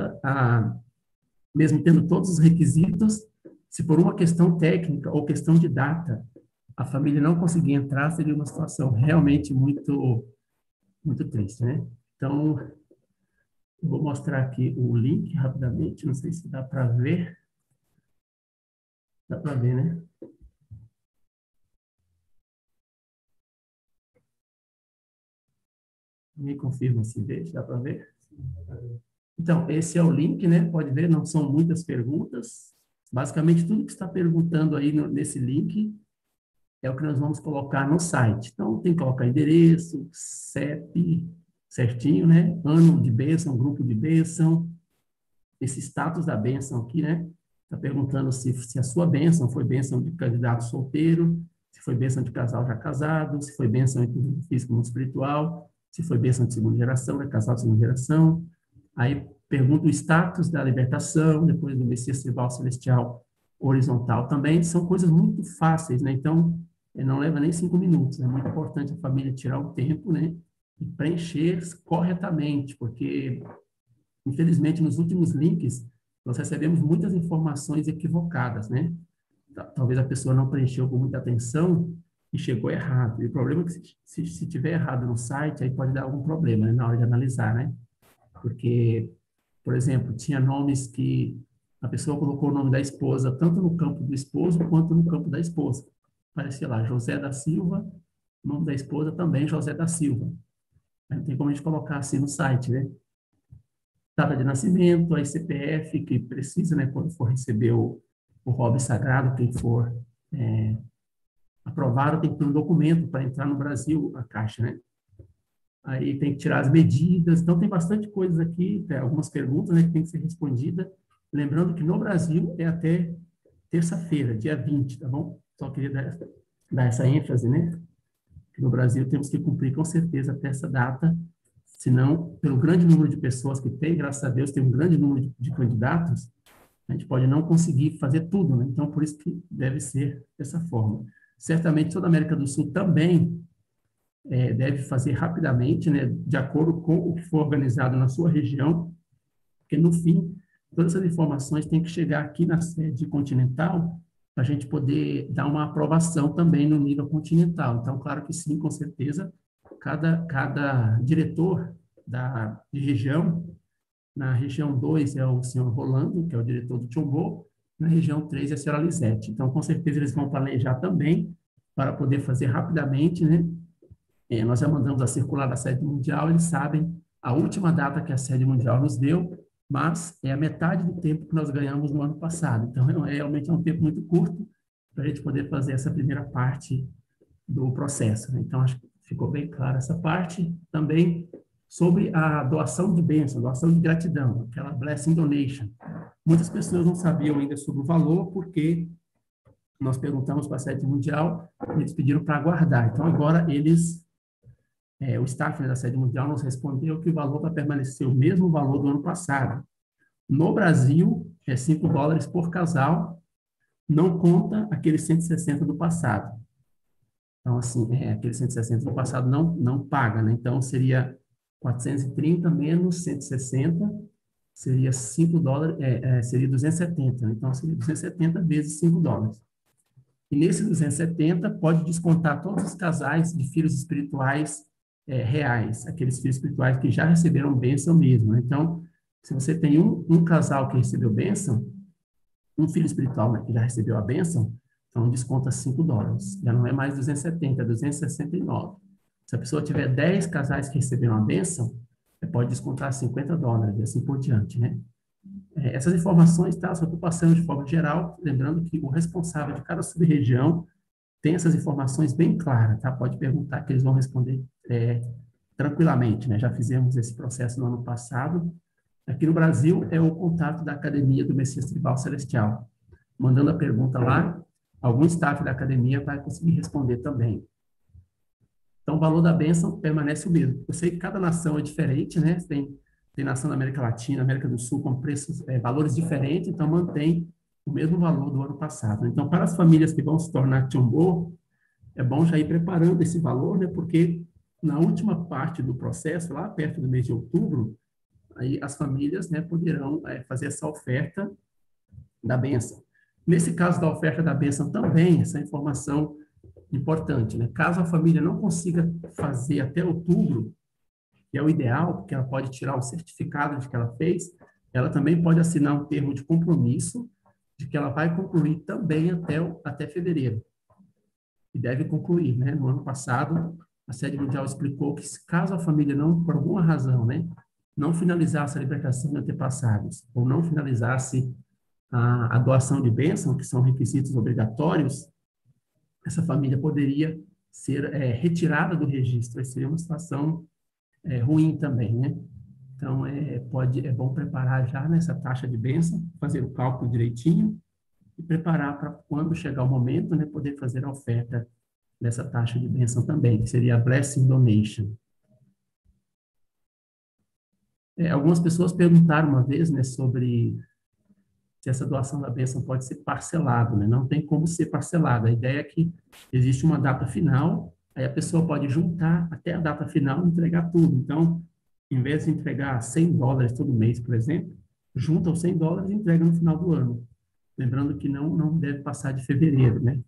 todos os requisitos, se por uma questão técnica ou questão de data, a família não conseguir entrar, seria uma situação realmente muito, muito triste, né? Então, eu vou mostrar aqui o link rapidamente, não sei se dá para ver. Dá para ver, né? Me confirma se deixa, dá para ver? Então, esse é o link, né? Pode ver, não são muitas perguntas. Basicamente, tudo que está perguntando aí nesse link é o que nós vamos colocar no site. Então, tem que colocar endereço, CEP, certinho, né? Ano de bênção, grupo de bênção, esse status da bênção aqui, né? Está perguntando se a sua bênção foi bênção de candidato solteiro, se foi bênção de casal já casado, se foi bênção de físico mundo espiritual, se foi bênção de segunda geração, né? Casal de segunda geração. Aí pergunta o status da libertação, depois do Messias tribal celestial horizontal também. São coisas muito fáceis, né? Então, não leva nem 5 minutos. É muito importante a família tirar o tempo, né? E preencher corretamente, porque, infelizmente, nos últimos links, nós recebemos muitas informações equivocadas, né? Talvez a pessoa não preencheu com muita atenção e chegou errado. E o problema é que se tiver errado no site, aí pode dar algum problema, né, na hora de analisar, né? Porque, por exemplo, tinha nomes que a pessoa colocou o nome da esposa tanto no campo do esposo quanto no campo da esposa. Aparecia lá, José da Silva, o nome da esposa também, José da Silva. Não tem como a gente colocar assim no site, né? data de nascimento, aí CPF, que precisa, né, quando for receber o hobby sagrado, quem for aprovado, tem que ter um documento para entrar no Brasil, a Caixa, né? Aí tem que tirar as medidas, então tem bastante coisas aqui, algumas perguntas, né, que tem que ser respondida. Lembrando que no Brasil é até terça-feira, dia 20, tá bom? Só queria dar essa ênfase, né? Que no Brasil temos que cumprir com certeza até essa data, senão, pelo grande número de pessoas que tem, graças a Deus, tem um grande número de candidatos, a gente pode não conseguir fazer tudo, né? Então, por isso que deve ser dessa forma. Certamente, toda a América do Sul também deve fazer rapidamente, né? De acordo com o que for organizado na sua região, porque, no fim, todas essas informações têm que chegar aqui na sede continental para a gente poder dar uma aprovação também no nível continental. Então, claro que sim, com certeza, cada diretor de região, na região 2 é o senhor Rolando, que é o diretor do Tchombo, na região 3 é a senhora Lisete. Então, com certeza, eles vão planejar também para poder fazer rapidamente, né? Nós já mandamos a circular da sede mundial, eles sabem a última data que a sede mundial nos deu, mas é a metade do tempo que nós ganhamos no ano passado. Então, realmente é um tempo muito curto para a gente poder fazer essa primeira parte do processo, né? Então, acho que ficou bem clara essa parte. Também sobre a doação de bênção, doação de gratidão, aquela blessing donation. Muitas pessoas não sabiam ainda sobre o valor, porque nós perguntamos para a sede mundial, eles pediram para aguardar. Então, agora o staff da sede mundial nos respondeu que o valor vai permanecer o mesmo valor do ano passado. No Brasil, é $5 por casal, não conta aqueles 160 do passado. Então, assim, aqueles 160 do passado não paga, né? Então, seria 430 menos 160, seria $5, seria 270. Né? Então, seria 270 vezes $5. E nesse 270, pode descontar todos os casais de filhos espirituais reais, aqueles filhos espirituais que já receberam bênção mesmo. Né? Então, se você tem um casal que recebeu bênção, um filho espiritual, né, que já recebeu a bênção, então desconta $5. Já não é mais 270, é 269. Se a pessoa tiver 10 casais que receberam a bênção, pode descontar $50 e assim por diante, né? Essas informações, tá? Só estou passando de forma geral, lembrando que o responsável de cada sub-região tem essas informações bem claras, tá? Pode perguntar que eles vão responder tranquilamente, né? Já fizemos esse processo no ano passado. Aqui no Brasil é o contato da Academia do Messias Tribal Celestial. Mandando a pergunta lá, algum staff da academia vai conseguir responder também. Então, o valor da bênção permanece o mesmo. Eu sei que cada nação é diferente, né? Tem nação da América Latina, América do Sul, com preços, valores diferentes, então mantém o mesmo valor do ano passado. Então, para as famílias que vão se tornar Tchombo, é bom já ir preparando esse valor, né? Porque na última parte do processo, lá perto do mês de outubro, aí as famílias, né, poderão fazer essa oferta da bênção. Nesse caso da oferta da bênção também, essa informação importante, né? Caso a família não consiga fazer até outubro, que é o ideal, porque ela pode tirar o certificado de que ela fez, ela também pode assinar um termo de compromisso de que ela vai concluir também até fevereiro. E deve concluir, né? No ano passado, a sede mundial explicou que caso a família não, por alguma razão, né, não finalizasse a libertação de antepassados, ou não finalizasse a doação de bênção, que são requisitos obrigatórios, essa família poderia ser retirada do registro. Aí seria uma situação ruim também, né? Então, é bom preparar já nessa taxa de bênção, fazer o cálculo direitinho e preparar para quando chegar o momento, né, poder fazer a oferta dessa taxa de bênção também, que seria a Blessing Donation. Algumas pessoas perguntaram uma vez, né, sobre se essa doação da bênção pode ser parcelada, né? Não tem como ser parcelada. A ideia é que existe uma data final, aí a pessoa pode juntar até a data final e entregar tudo. Então, em vez de entregar $100 todo mês, por exemplo, junta os $100 e entrega no final do ano. Lembrando que não deve passar de fevereiro, né?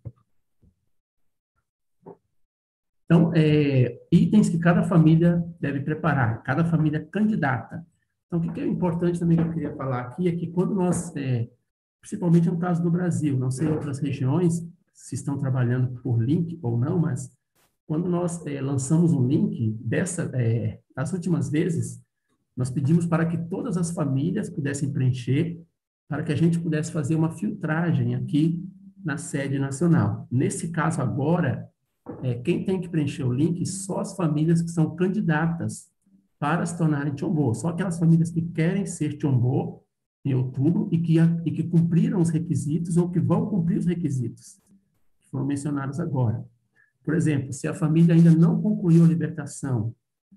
Então, itens que cada família deve preparar, cada família candidata. Então, o que é importante também que eu queria falar aqui é que quando nós, principalmente no caso do Brasil, não sei em outras regiões se estão trabalhando por link ou não, mas quando nós lançamos um link das últimas vezes, Nós pedimos para que todas as famílias pudessem preencher, para que a gente pudesse fazer uma filtragem aqui na sede nacional. Nesse caso agora, quem tem que preencher o link só as famílias que são candidatas para se tornarem Chombo, só aquelas famílias que querem ser Chombo em outubro e que cumpriram os requisitos ou que vão cumprir os requisitos que foram mencionados agora. Por exemplo, se a família ainda não concluiu a libertação,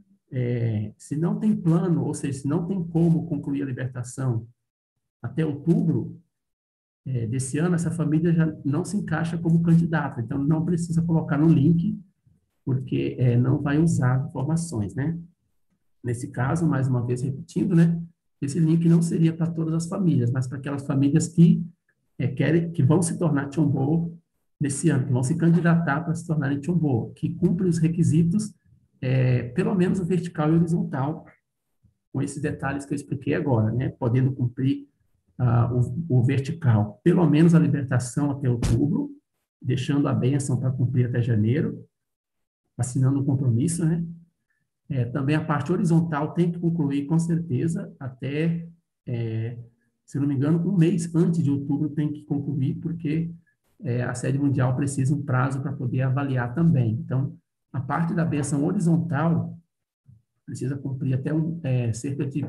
se não tem plano, ou seja, se não tem como concluir a libertação até outubro desse ano, essa família já não se encaixa como candidata, então não precisa colocar no link, porque não vai usar informações, né? Nesse caso, mais uma vez repetindo, né? Esse link não seria para todas as famílias, mas para aquelas famílias que que vão se tornar Chombo nesse ano, que vão se candidatar para se tornarem Chombo, que cumprem os requisitos, pelo menos o vertical e horizontal, com esses detalhes que eu expliquei agora, né? Podendo cumprir o vertical, pelo menos a libertação até outubro, deixando a bênção para cumprir até janeiro, assinando um compromisso, né? Também a parte horizontal tem que concluir, com certeza, até, se não me engano, um mês antes de outubro tem que concluir, porque a sede mundial precisa um prazo para poder avaliar também. Então, a parte da bênção horizontal precisa cumprir até cerca de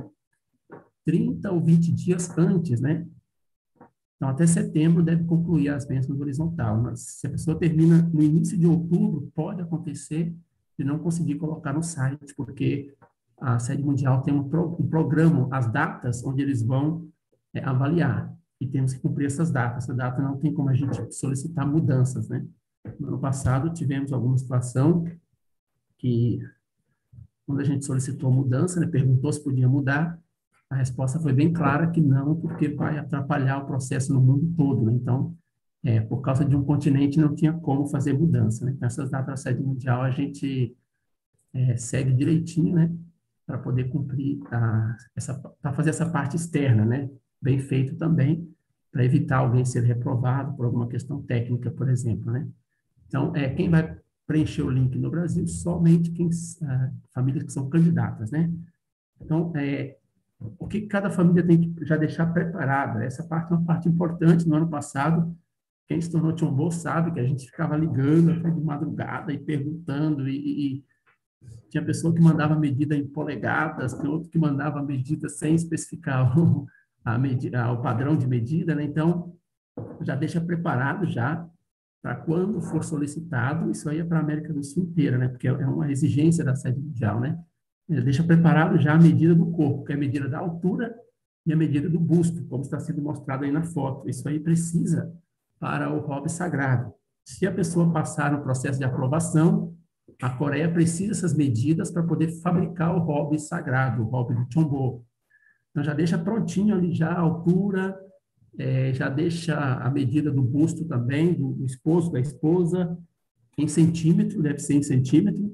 30 ou 20 dias antes, né? Então, até setembro deve concluir as bênçãos horizontal. Mas se a pessoa termina no início de outubro, pode acontecer de não conseguir colocar no site, porque a sede mundial tem um programa, as datas onde eles vão avaliar, e temos que cumprir essas datas. Essa data não tem como a gente solicitar mudanças, né? No ano passado, tivemos alguma situação que, quando a gente solicitou mudança, né, perguntou se podia mudar, a resposta foi bem clara que não, porque vai atrapalhar o processo no mundo todo, né? Então, por causa de um continente, não tinha como fazer mudança, né? Então, essas datas da sede mundial, a gente segue direitinho, né? Para poder cumprir, para fazer essa parte externa, né? Bem feito também, para evitar alguém ser reprovado por alguma questão técnica, por exemplo, né? Então, quem vai preencher o link no Brasil, somente famílias que são candidatas, né? Então, o que cada família tem que já deixar preparada? Essa parte é uma parte importante. No ano passado, quem se tornou Chombo sabe que a gente ficava ligando até de madrugada e perguntando, e tinha pessoa que mandava medida em polegadas, tem outro que mandava medida sem especificar o padrão de medida, né? Então, já deixa preparado já para quando for solicitado. Isso aí é para a América do Sul inteira, né? Porque é uma exigência da sede mundial, né? Deixa preparado já a medida do corpo, que é a medida da altura e a medida do busto, como está sendo mostrado aí na foto. Isso aí precisa para o hobby sagrado. Se a pessoa passar no processo de aprovação, a Coreia precisa dessas medidas para poder fabricar o hobby sagrado, o hobby do Chombo. Então, já deixa prontinho ali já a altura, já deixa a medida do busto também, do esposo, da esposa, em centímetro, deve ser em centímetro,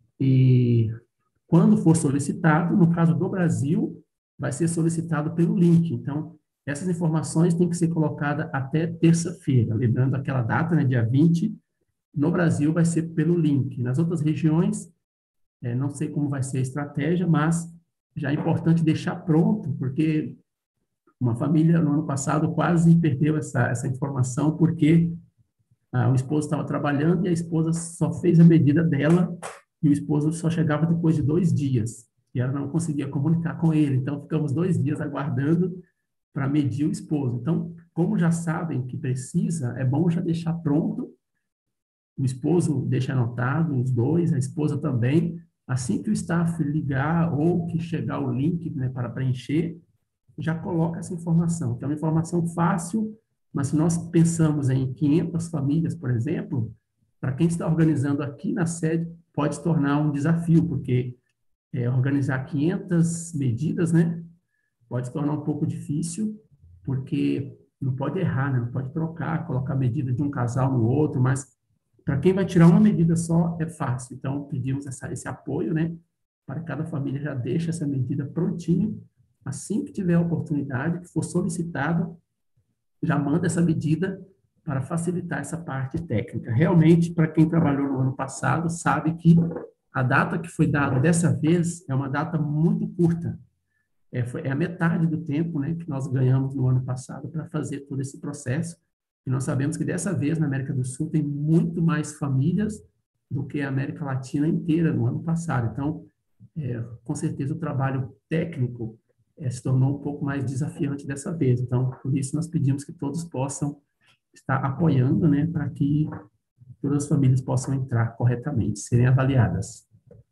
e quando for solicitado, no caso do Brasil, vai ser solicitado pelo link. Então, essas informações têm que ser colocadas até terça-feira, lembrando aquela data, né, dia 20, no Brasil vai ser pelo link. Nas outras regiões, não sei como vai ser a estratégia, mas já é importante deixar pronto, porque uma família, no ano passado, quase perdeu essa informação, porque o esposo estava trabalhando e a esposa só fez a medida dela, e o esposo só chegava depois de 2 dias, e ela não conseguia comunicar com ele. Então, ficamos 2 dias aguardando para medir o esposo. Então, como já sabem que precisa, é bom já deixar pronto. O esposo deixa anotado, os dois, a esposa também. Assim que o staff ligar ou que chegar o link, né, para preencher, já coloca essa informação, que é uma informação fácil, mas se nós pensamos em 500 famílias, por exemplo, para quem está organizando aqui na sede, pode se tornar um desafio, porque organizar 500 medidas, né, pode se tornar um pouco difícil, porque não pode errar, né, não pode trocar, colocar a medida de um casal no outro, mas para quem vai tirar uma medida só, é fácil. Então, pedimos esse apoio, né, para que cada família já deixe essa medida prontinha. Assim que tiver a oportunidade, que for solicitado, já manda essa medida para facilitar essa parte técnica. Realmente, para quem trabalhou no ano passado, sabe que a data que foi dada dessa vez é uma data muito curta. é a metade do tempo, né, que nós ganhamos no ano passado para fazer todo esse processo. E nós sabemos que dessa vez na América do Sul tem muito mais famílias do que a América Latina inteira no ano passado. Então, com certeza o trabalho técnico se tornou um pouco mais desafiante dessa vez. Então, por isso nós pedimos que todos possam estar apoiando, né, para que todas as famílias possam entrar corretamente, serem avaliadas.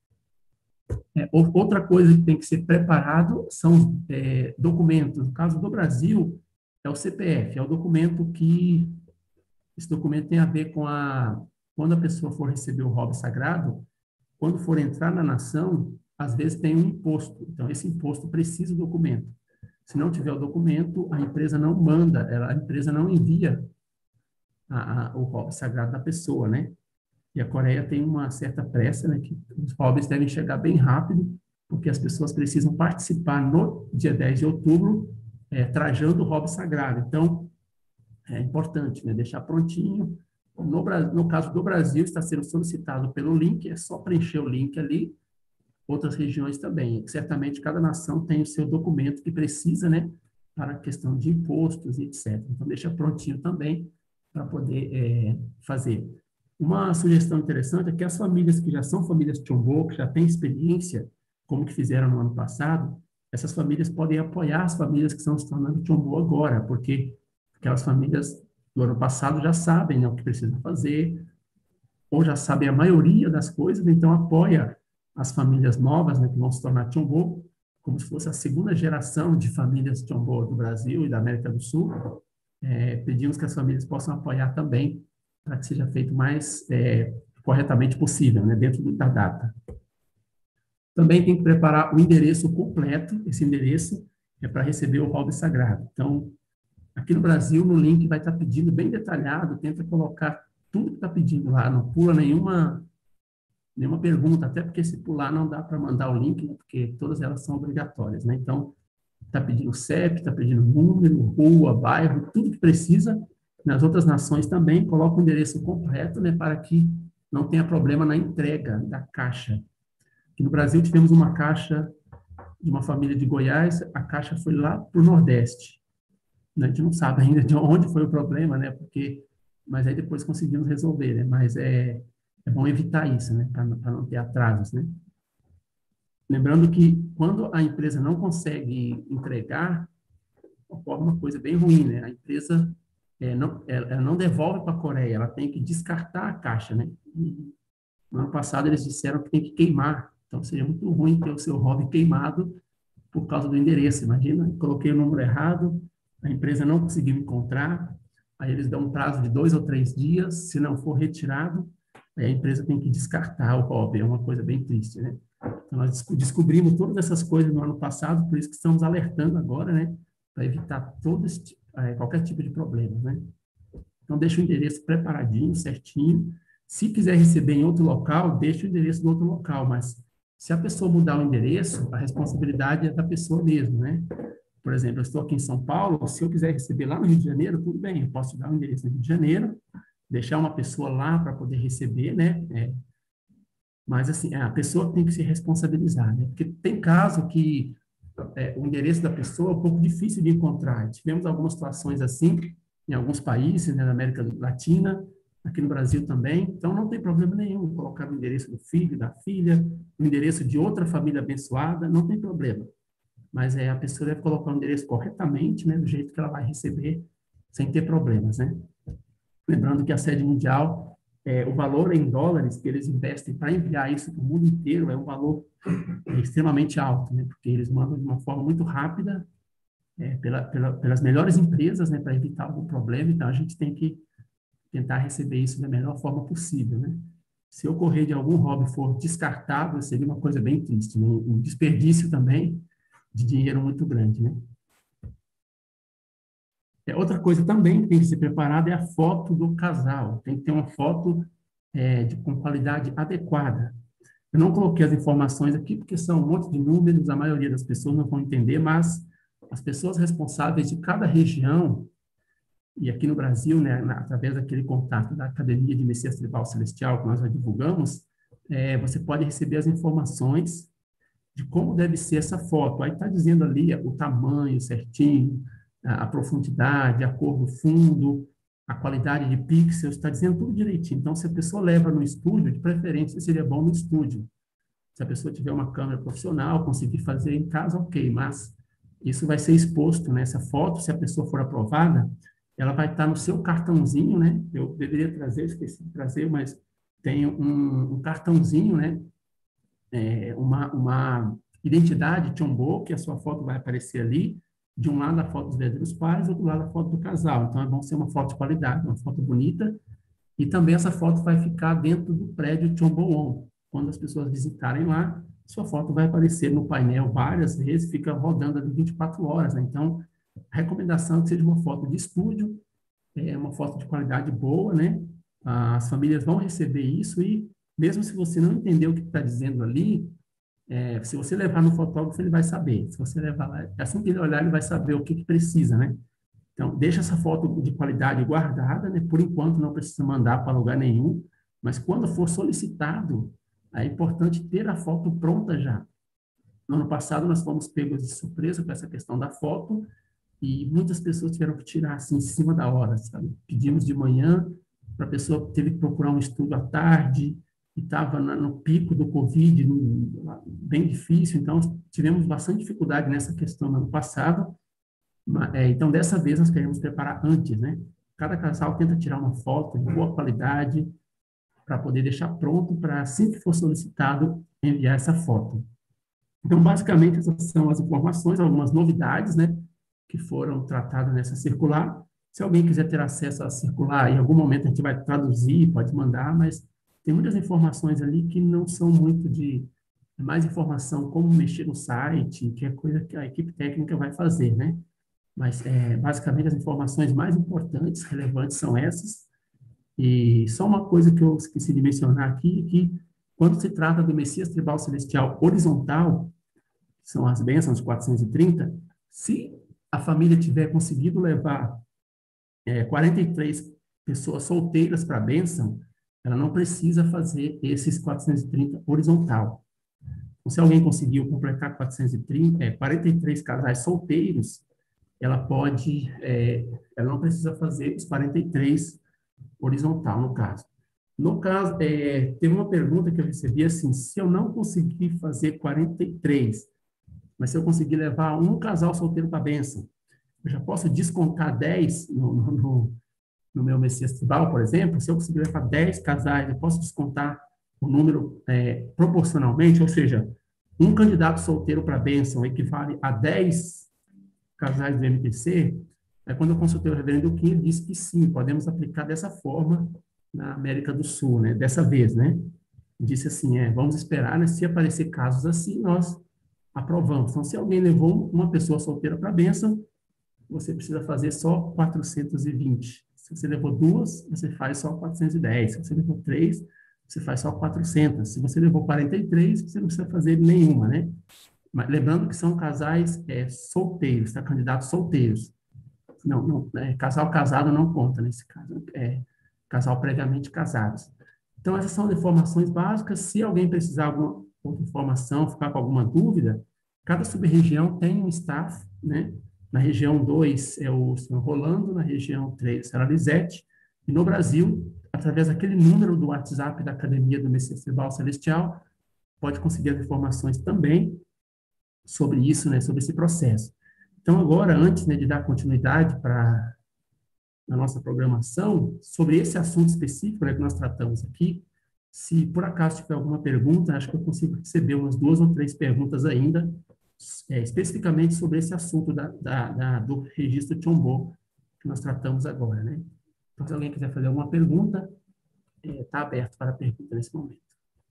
Outra coisa que tem que ser preparado são documentos. No caso do Brasil, é o CPF, é o documento que... Esse documento tem a ver com quando a pessoa for receber o robe sagrado, quando for entrar na nação, às vezes tem um imposto. Então, esse imposto precisa do documento. Se não tiver o documento, a empresa não manda, a empresa não envia o robe sagrado da pessoa, né? E a Coreia tem uma certa pressa, né, que os robes devem chegar bem rápido, porque as pessoas precisam participar no dia 10 de outubro, trajando o robe sagrado. Então, é importante, né, deixar prontinho. No caso do Brasil, está sendo solicitado pelo link, é só preencher o link ali. Outras regiões também. Certamente, cada nação tem o seu documento que precisa, né, para a questão de impostos e etc. Então, deixa prontinho também para poder fazer. Uma sugestão interessante é que as famílias que já são famílias Chonbo, que já têm experiência, como que fizeram no ano passado, essas famílias podem apoiar as famílias que estão se tornando Chonbo agora, porque aquelas famílias do ano passado já sabem, né, o que precisam fazer, ou já sabem a maioria das coisas, então apoia as famílias novas, né, que vão se tornar Chonbo, como se fosse a segunda geração de famílias Chonbo do Brasil e da América do Sul. Pedimos que as famílias possam apoiar também, para que seja feito mais corretamente possível, né, dentro da data. Também tem que preparar o endereço completo, esse endereço é para receber o robe sagrado. Então, aqui no Brasil, no link vai estar pedindo bem detalhado, tenta colocar tudo que está pedindo lá, não pula nenhuma pergunta, até porque se pular não dá para mandar o link, né, porque todas elas são obrigatórias, né? Então, está pedindo CEP, está pedindo número, rua, bairro, tudo que precisa. Nas outras nações também, coloca o endereço completo, né, para que não tenha problema na entrega da caixa. Aqui no Brasil tivemos uma caixa de uma família de Goiás, a caixa foi lá para o Nordeste. A gente não sabe ainda de onde foi o problema, né, mas aí depois conseguimos resolver, né, mas é bom evitar isso, né, para não ter atrasos, né. Lembrando que quando a empresa não consegue entregar, ocorre uma coisa bem ruim, né, a empresa ela não devolve para a Coreia, ela tem que descartar a caixa, né? E no ano passado eles disseram que tem que queimar, então seria muito ruim ter o seu robe queimado por causa do endereço. Imagina, coloquei o número errado, a empresa não conseguiu encontrar, aí eles dão um prazo de 2 ou 3 dias, se não for retirado, aí a empresa tem que descartar o robe, é uma coisa bem triste, né? Então nós descobrimos todas essas coisas no ano passado, por isso que estamos alertando agora, né? Para evitar qualquer tipo de problema, né? Então, deixa o endereço preparadinho, certinho. Se quiser receber em outro local, deixa o endereço do outro local, mas se a pessoa mudar o endereço, a responsabilidade é da pessoa mesmo, né? Por exemplo, eu estou aqui em São Paulo, se eu quiser receber lá no Rio de Janeiro, tudo bem, eu posso dar o endereço no Rio de Janeiro, deixar uma pessoa lá para poder receber, né? Mas, assim, a pessoa tem que se responsabilizar, né? Porque tem caso que o endereço da pessoa é um pouco difícil de encontrar. Tivemos algumas situações assim, em alguns países, né, na América Latina, aqui no Brasil também, então não tem problema nenhum colocar o endereço do filho, da filha, o endereço de outra família abençoada, não tem problema. Mas a pessoa deve colocar o endereço corretamente, né, do jeito que ela vai receber, sem ter problemas, né? Lembrando que a sede mundial, o valor em dólares que eles investem para enviar isso para o mundo inteiro é um valor extremamente alto, né? Porque eles mandam de uma forma muito rápida, pelas melhores empresas, né, para evitar algum problema. Então, a gente tem que tentar receber isso da melhor forma possível, né? Se ocorrer de algum hobby for descartado, seria uma coisa bem triste, né? Um desperdício também de dinheiro muito grande, né? Outra coisa também que tem que ser preparada é a foto do casal. Tem que ter uma foto com qualidade adequada. Eu não coloquei as informações aqui porque são um monte de números, a maioria das pessoas não vão entender, mas as pessoas responsáveis de cada região, e aqui no Brasil, né, através daquele contato da Academia de Messias Tribal Celestial que nós já divulgamos, você pode receber as informações de como deve ser essa foto. Aí está dizendo ali o tamanho certinho, a profundidade, a cor do fundo, a qualidade de pixels, está dizendo tudo direitinho. Então, se a pessoa leva no estúdio, de preferência seria bom no estúdio. Se a pessoa tiver uma câmera profissional, conseguir fazer em casa, ok, mas isso vai ser exposto nessa foto, se a pessoa for aprovada, ela vai estar no seu cartãozinho, né? Eu deveria trazer, esqueci de trazer, mas tem um cartãozinho, né? Uma identidade Chombo, que a sua foto vai aparecer ali, de um lado a foto dos verdadeiros pais, do outro lado a foto do casal. Então, vão ser uma foto de qualidade, uma foto bonita, e também essa foto vai ficar dentro do prédio Chombo. Quando as pessoas visitarem lá, sua foto vai aparecer no painel várias vezes, fica rodando ali 24 horas, né? Então, a recomendação é que seja uma foto de estúdio, uma foto de qualidade boa, né? As famílias vão receber isso e, mesmo se você não entender o que está dizendo ali, se você levar no fotógrafo, ele vai saber. Se você levar lá, assim que ele olhar, ele vai saber o que precisa, né? Então, deixa essa foto de qualidade guardada, né? Por enquanto, não precisa mandar para lugar nenhum, mas quando for solicitado, é importante ter a foto pronta já. No ano passado, nós fomos pegos de surpresa com essa questão da foto e muitas pessoas tiveram que tirar assim em cima da hora, sabe? Pedimos de manhã, para a pessoa teve que procurar um estudo à tarde e estava no pico do Covid, bem difícil, então tivemos bastante dificuldade nessa questão no ano passado. Então, dessa vez, nós queremos preparar antes, né? Cada casal tenta tirar uma foto de boa qualidade para poder deixar pronto para, assim que for solicitado, enviar essa foto. Então, basicamente, essas são as informações, algumas novidades, né, que foram tratadas nessa circular. Se alguém quiser ter acesso à circular, em algum momento a gente vai traduzir, pode mandar, mas tem muitas informações ali que não são muito mais informação como mexer no site, que é coisa que a equipe técnica vai fazer, né? Mas, basicamente, as informações mais importantes, relevantes, são essas. E só uma coisa que eu esqueci de mencionar aqui, que quando se trata do Messias Tribal Celestial horizontal, que são as bênçãos de 430, se a família tiver conseguido levar 43 pessoas solteiras para a bênção, ela não precisa fazer esses 430 horizontal. Então, se alguém conseguiu completar 43 casais solteiros, ela não precisa fazer os 43 horizontal, no caso. No caso, teve uma pergunta que eu recebi assim, se eu não conseguir fazer 43, mas se eu conseguir levar um casal solteiro para a bênção, eu já posso descontar 10 no meu Messias Tribal, por exemplo? Se eu conseguir levar 10 casais, eu posso descontar o número proporcionalmente, ou seja, um candidato solteiro para a bênção equivale a 10 casais do MTC. Quando eu consultei o reverendo Kim, ele disse que sim, podemos aplicar dessa forma na América do Sul, né? Dessa vez, né? Disse assim, vamos esperar, né? Se aparecer casos assim, nós aprovamos. Então, se alguém levou uma pessoa solteira para a bênção, você precisa fazer só 420. Se você levou 2, você faz só 410. Se você levou 3, você faz só 400. Se você levou 43, você não precisa fazer nenhuma, né? Mas lembrando que são casais solteiros, tá? Candidatos solteiros. Não, casal casado não conta nesse caso, casal previamente casados. Então, essas são as informações básicas. Se alguém precisar de alguma outra informação, ficar com alguma dúvida, cada sub-região tem um staff, né? Na região 2 é o senhor Rolando, na região 3 é a senhora Lisete, e no Brasil, através daquele número do WhatsApp da Academia do Messias Tribal Celestial, pode conseguir as informações também sobre isso, né? Sobre esse processo. Então, agora, antes, né, de dar continuidade para a nossa programação, sobre esse assunto específico, né, que nós tratamos aqui, se por acaso tiver alguma pergunta, acho que eu consigo receber umas 2 ou 3 perguntas ainda, especificamente sobre esse assunto do registro Chombo, que nós tratamos agora, né? Então, se alguém quiser fazer alguma pergunta, está aberto para pergunta nesse momento.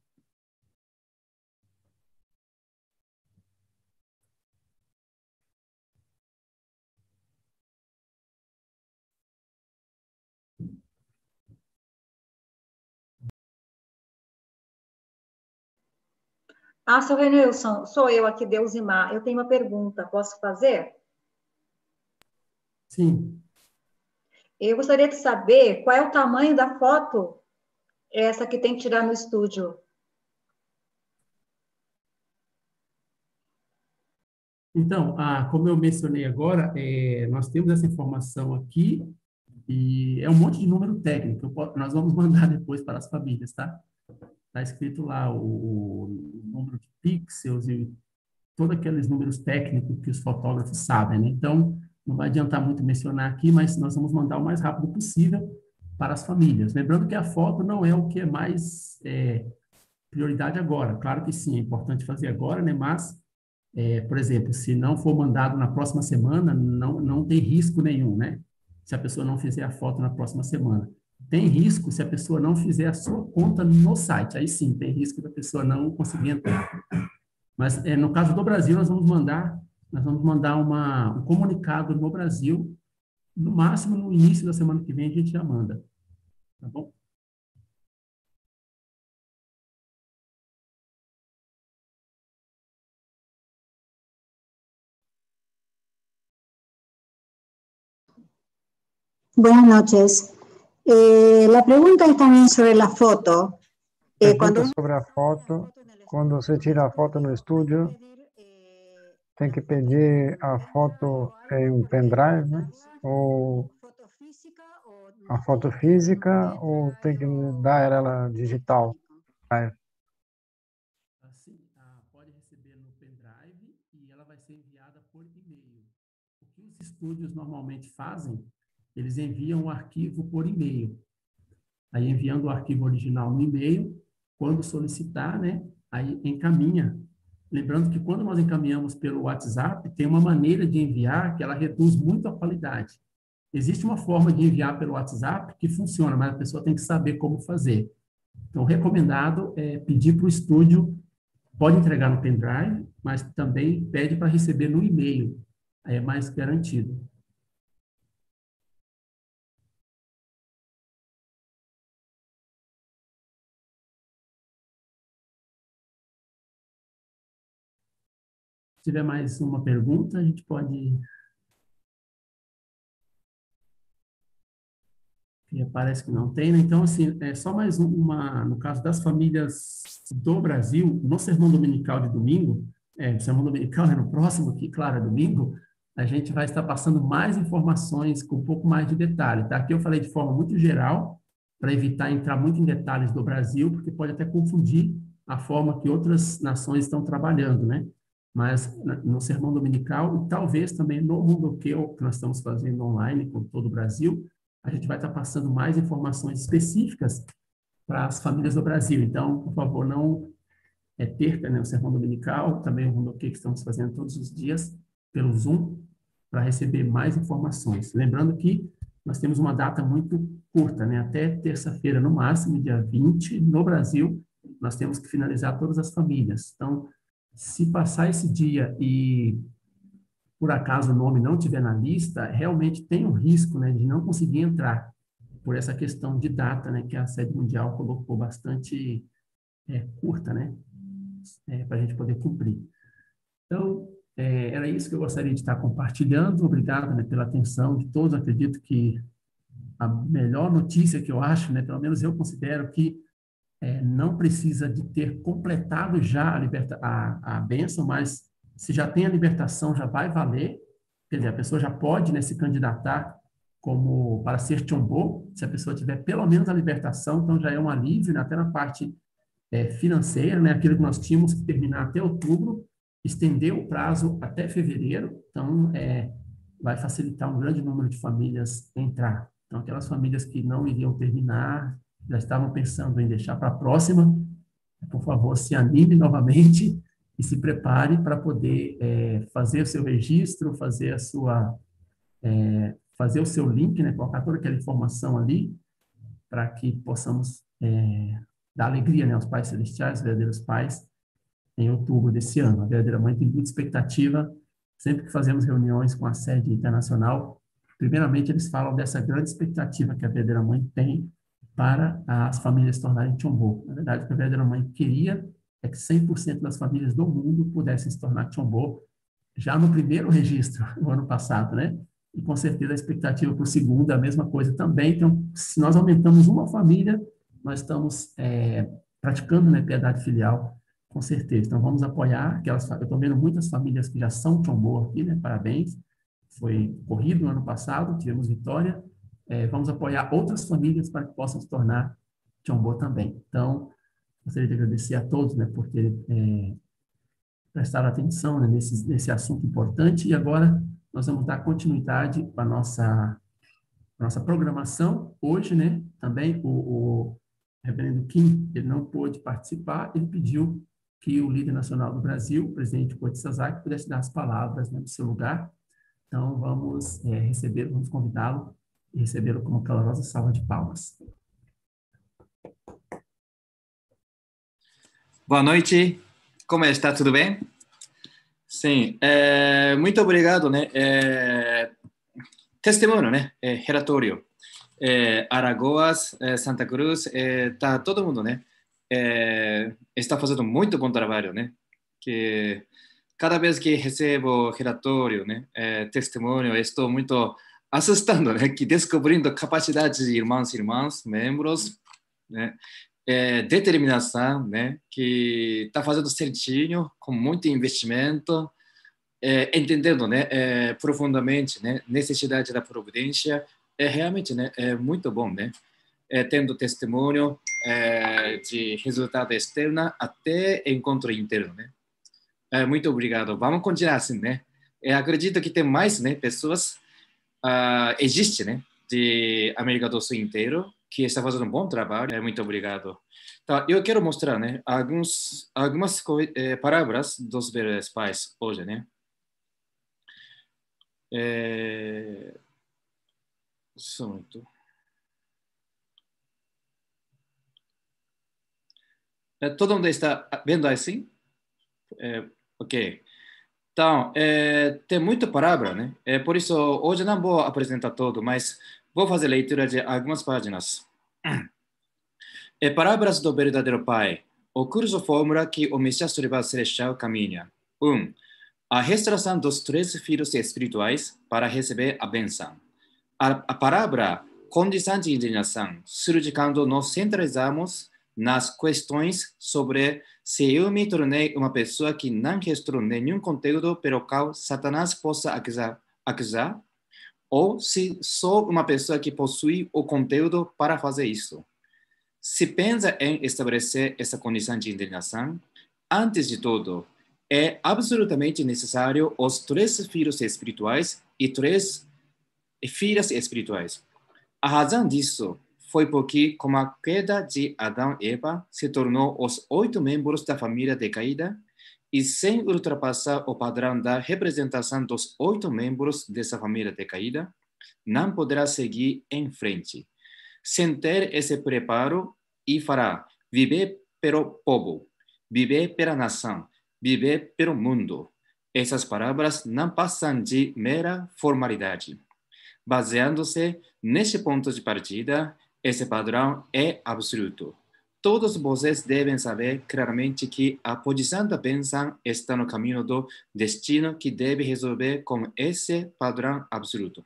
Seu Renilson, sou eu aqui, Deusimar. Eu tenho uma pergunta, posso fazer? Sim. Eu gostaria de saber qual é o tamanho da foto, essa que tem que tirar no estúdio. Então, como eu mencionei agora, nós temos essa informação aqui e é um monte de número técnico. Nós vamos mandar depois para as famílias, tá? Está escrito lá o número de pixels e todos aqueles números técnicos que os fotógrafos sabem, né? Então, não vai adiantar muito mencionar aqui, mas nós vamos mandar o mais rápido possível para as famílias. Lembrando que a foto não é o que é mais prioridade agora. Claro que sim, é importante fazer agora, né? Mas, por exemplo, se não for mandado na próxima semana, não tem risco nenhum, né? Se a pessoa não fizer a foto na próxima semana. Tem risco se a pessoa não fizer a sua conta no site. Aí sim, tem risco da pessoa não conseguir entrar. Mas, no caso do Brasil, nós vamos mandar um comunicado no Brasil, no máximo no início da semana que vem a gente já manda. Tá bom? Buenas noches. La pregunta es también sobre la foto. Sobre a foto, quando você tira a foto no estúdio, tem que pedir a foto em um pendrive, né? Ou a foto física, ou tem que dar ela digital? Assim, pode receber no pendrive e ela vai ser enviada por e-mail. O que os estúdios normalmente fazem, eles enviam o arquivo por e-mail. Aí, enviando o arquivo original no e-mail, quando solicitar, né, aí encaminha. Lembrando que quando nós encaminhamos pelo WhatsApp, tem uma maneira de enviar que ela reduz muito a qualidade. Existe uma forma de enviar pelo WhatsApp que funciona, mas a pessoa tem que saber como fazer. Então, o recomendado é pedir para o estúdio, pode entregar no pendrive, mas também pede para receber no e-mail. Aí é mais garantido. Se tiver mais uma pergunta, a gente pode... Parece que não tem, né? Então, assim, só mais uma... No caso das famílias do Brasil, no Sermão Dominical de domingo, o Sermão Dominical é no próximo, que, claro, é domingo, a gente vai estar passando mais informações com um pouco mais de detalhe, tá? Aqui eu falei de forma muito geral, para evitar entrar muito em detalhes do Brasil, porque pode até confundir a forma que outras nações estão trabalhando, né? Mas no Sermão Dominical, e talvez também no Mundoqueu, que nós estamos fazendo online com todo o Brasil, a gente vai estar passando mais informações específicas para as famílias do Brasil. Então, por favor, não perca, né, o Sermão Dominical, também o Mundoqueu que estamos fazendo todos os dias pelo Zoom, para receber mais informações. Lembrando que nós temos uma data muito curta, né? Até terça-feira, no máximo, dia 20, no Brasil, nós temos que finalizar todas as famílias. Então, se passar esse dia e, por acaso, o nome não estiver na lista, realmente tem um risco, né, de não conseguir entrar, por essa questão de data, né, que a sede mundial colocou bastante curta, né, para a gente poder cumprir. Então, era isso que eu gostaria de estar compartilhando. Obrigado, né, pela atenção de todos. Acredito que a melhor notícia que eu acho, né, pelo menos eu considero que não precisa de ter completado já a bênção, mas se já tem a libertação, já vai valer. Quer dizer, a pessoa já pode, né, se candidatar para ser Tchombo, se a pessoa tiver pelo menos a libertação, então já é um alívio, né, até na parte financeira, né, aquilo que nós tínhamos que terminar até outubro, estender o prazo até fevereiro, então vai facilitar um grande número de famílias entrar. Então, aquelas famílias que não iriam terminar, já estavam pensando em deixar para a próxima, por favor, se anime novamente e se prepare para poder fazer o seu registro, fazer fazer o seu link, né, colocar toda aquela informação ali, para que possamos dar alegria, né, aos pais celestiais, verdadeiros pais, em outubro desse ano. A Verdadeira Mãe tem muita expectativa. Sempre que fazemos reuniões com a sede internacional, primeiramente eles falam dessa grande expectativa que a Verdadeira Mãe tem para as famílias se tornarem Tchombo. Na verdade, o que a Verdadeira Mãe queria é que 100% das famílias do mundo pudessem se tornar Tchombo já no primeiro registro, no ano passado, né? E com certeza a expectativa para o segundo é a mesma coisa também. Então, se nós aumentamos uma família, nós estamos praticando, né, piedade filial Com certeza. Então, vamos apoiar aquelas. Eu estou vendo muitas famílias que já são Chombo aqui, né? Parabéns. Foi corrido no ano passado, tivemos vitória. Vamos apoiar outras famílias para que possam se tornar Chombo também. Então, gostaria de agradecer a todos, né, por terem prestado atenção, né, nesse assunto importante. E agora nós vamos dar continuidade para a nossa programação. Hoje, né, também o reverendo Kim, ele não pôde participar, ele pediu que o líder nacional do Brasil, o presidente Koichi Sasaki, pudesse dar as palavras, né, no seu lugar. Então, vamos vamos convidá-lo e recebê-lo com uma calorosa salva de palmas. Boa noite, como está? Tudo bem? Sim, muito obrigado, né? Testemunho, né? Relatório. Alagoas, Santa Cruz, tá todo mundo, né? Está fazendo muito bom trabalho, né? Que cada vez que recebo relatório, né? Testemunho, estou muito assustando, né? Que descobrindo capacidades de irmãos e irmãs, membros, né? Determinação, né, que está fazendo certinho, com muito investimento, entendendo, né, profundamente, né, necessidade da providência, realmente, né, muito bom, né, tendo testemunho de resultado externo até encontro interno, né. Muito obrigado. Vamos continuar assim, né. Acredito que tem mais, né, pessoas, existe, né, de América do Sul inteiro, que está fazendo um bom trabalho. Muito obrigado. Tá, eu quero mostrar, né, algumas palavras dos verdadeiros pais hoje, né. Todo mundo está vendo assim? Ok. Então, tem muita palavra, né? Por isso, hoje não vou apresentar todo, mas vou fazer leitura de algumas páginas. Palavras do verdadeiro Pai. O curso fórmula que o Messias Celestial caminha. 1. A restauração dos 3 filhos espirituais para receber a bênção. A palavra condição de indignação surge quando nos centralizamos nas questões sobre se eu me tornei uma pessoa que não restaurou nenhum conteúdo pelo qual Satanás possa acusar, ou se sou uma pessoa que possui o conteúdo para fazer isso. Se pensa em estabelecer essa condição de indignação, antes de tudo, é absolutamente necessário os 3 filhos espirituais e 3 filhas espirituais. A razão disso foi porque, com a queda de Adão e Eva, se tornou os 8 membros da família decaída e, sem ultrapassar o padrão da representação dos 8 membros dessa família decaída, não poderá seguir em frente. Sem ter esse preparo, e fará viver pelo povo, viver pela nação, viver pelo mundo. Essas palavras não passam de mera formalidade. Baseando-se neste ponto de partida, esse padrão é absoluto. Todos vocês devem saber claramente que a posição da bênção está no caminho do destino que deve resolver com esse padrão absoluto.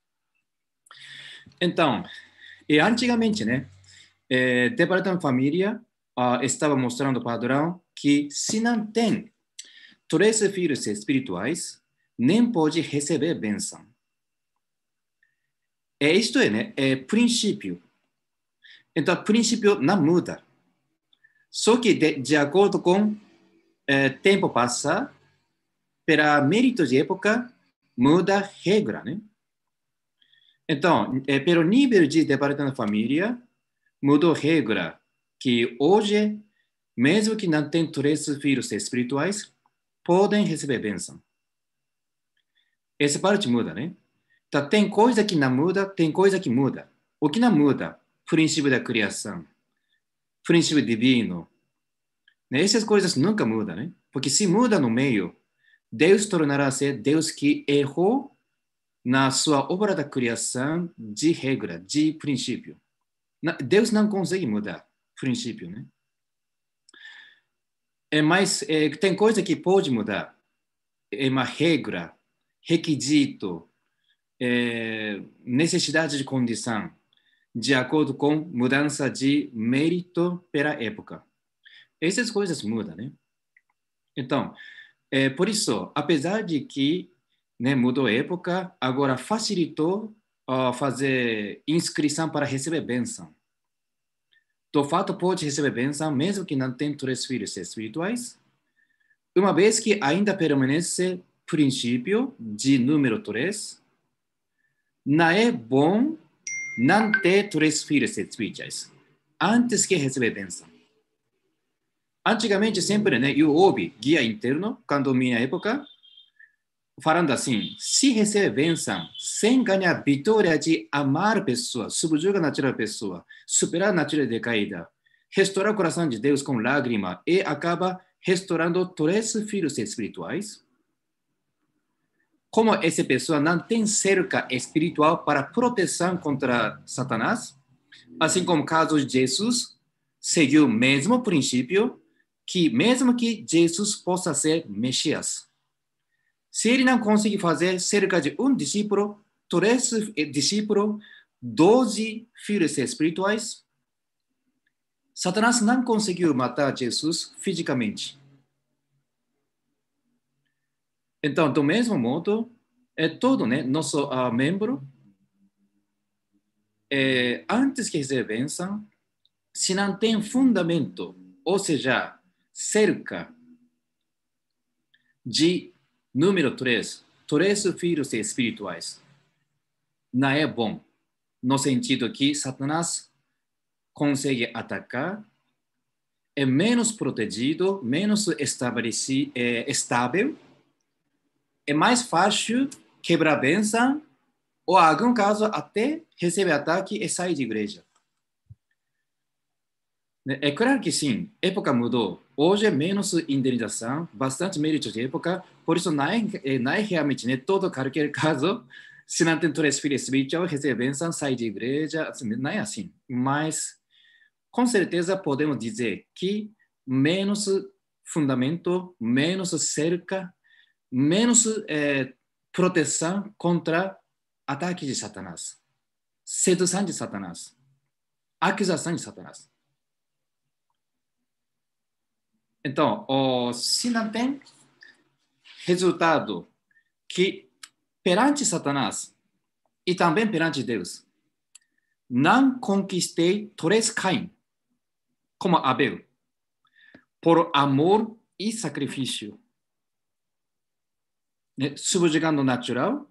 Então, antigamente, né, Departamento de Família estava mostrando o padrão que se não tem 3 filhos espirituais, nem pode receber bênção. Isto é, né, princípio. Então, o princípio não muda. Só que, de acordo com tempo passa, pela mérito de época, muda a regra, né? Então, pelo nível de Departamento de Família, mudou a regra que hoje, mesmo que não tenham 3 filhos espirituais, podem receber bênção. Essa parte muda, né? Então, tem coisa que não muda, tem coisa que muda. O que não muda? Princípio da criação, princípio divino. Né? Essas coisas nunca mudam, né? Porque se muda no meio, Deus tornará ser Deus que errou na sua obra da criação de regra, de princípio. Deus não consegue mudar princípio, né? Mas tem coisa que pode mudar. É uma regra, requisito, necessidade de condição, de acordo com mudança de mérito pela época. Essas coisas mudam, né? Então, por isso, apesar de que, né, mudou a época, agora facilitou fazer inscrição para receber bênção. Do fato, pode receber bênção, mesmo que não tenha 3 filhos espirituais, uma vez que ainda permanece princípio de número 3, não é bom não ter 3 filhos espirituais antes que receber bênção. Antigamente, sempre, né, eu ouvi guia interno, quando minha época, falando assim, se receber bênção sem ganhar vitória de amar a pessoa, subjugar a natureza da pessoa, superar a natureza decaída, restaurar o coração de Deus com lágrima e acaba restaurando 3 filhos espirituais, como essa pessoa não tem cerca espiritual para proteção contra Satanás, assim como o caso de Jesus, seguiu o mesmo princípio, que mesmo que Jesus possa ser Messias, se ele não conseguir fazer cerca de um discípulo, 3 discípulos, 12 filhos espirituais, Satanás não conseguiu matar Jesus fisicamente. Então, do mesmo modo, todo, né, nosso membro, antes que receber bênção, se não tem fundamento, ou seja, cerca de número 3 filhos espirituais, não é bom, no sentido que Satanás consegue atacar, é menos protegido, menos estável, é mais fácil quebrar a bênção, ou, em algum caso, até receber ataque e sair de igreja. É claro que sim, a época mudou. Hoje é menos indenização, bastante mérito de época, por isso não é realmente, né, todo qualquer caso, se não tem 3 filhos espirituais, receber bênção, sair de igreja, não é assim. Mas, com certeza, podemos dizer que menos fundamento, menos cerca, menos proteção contra ataque de Satanás, sedução de Satanás, acusação de Satanás. Então, se não tem resultado que perante Satanás e também perante Deus, não conquistei 3 Caim, como Abel, por amor e sacrifício, né, subjugando o natural,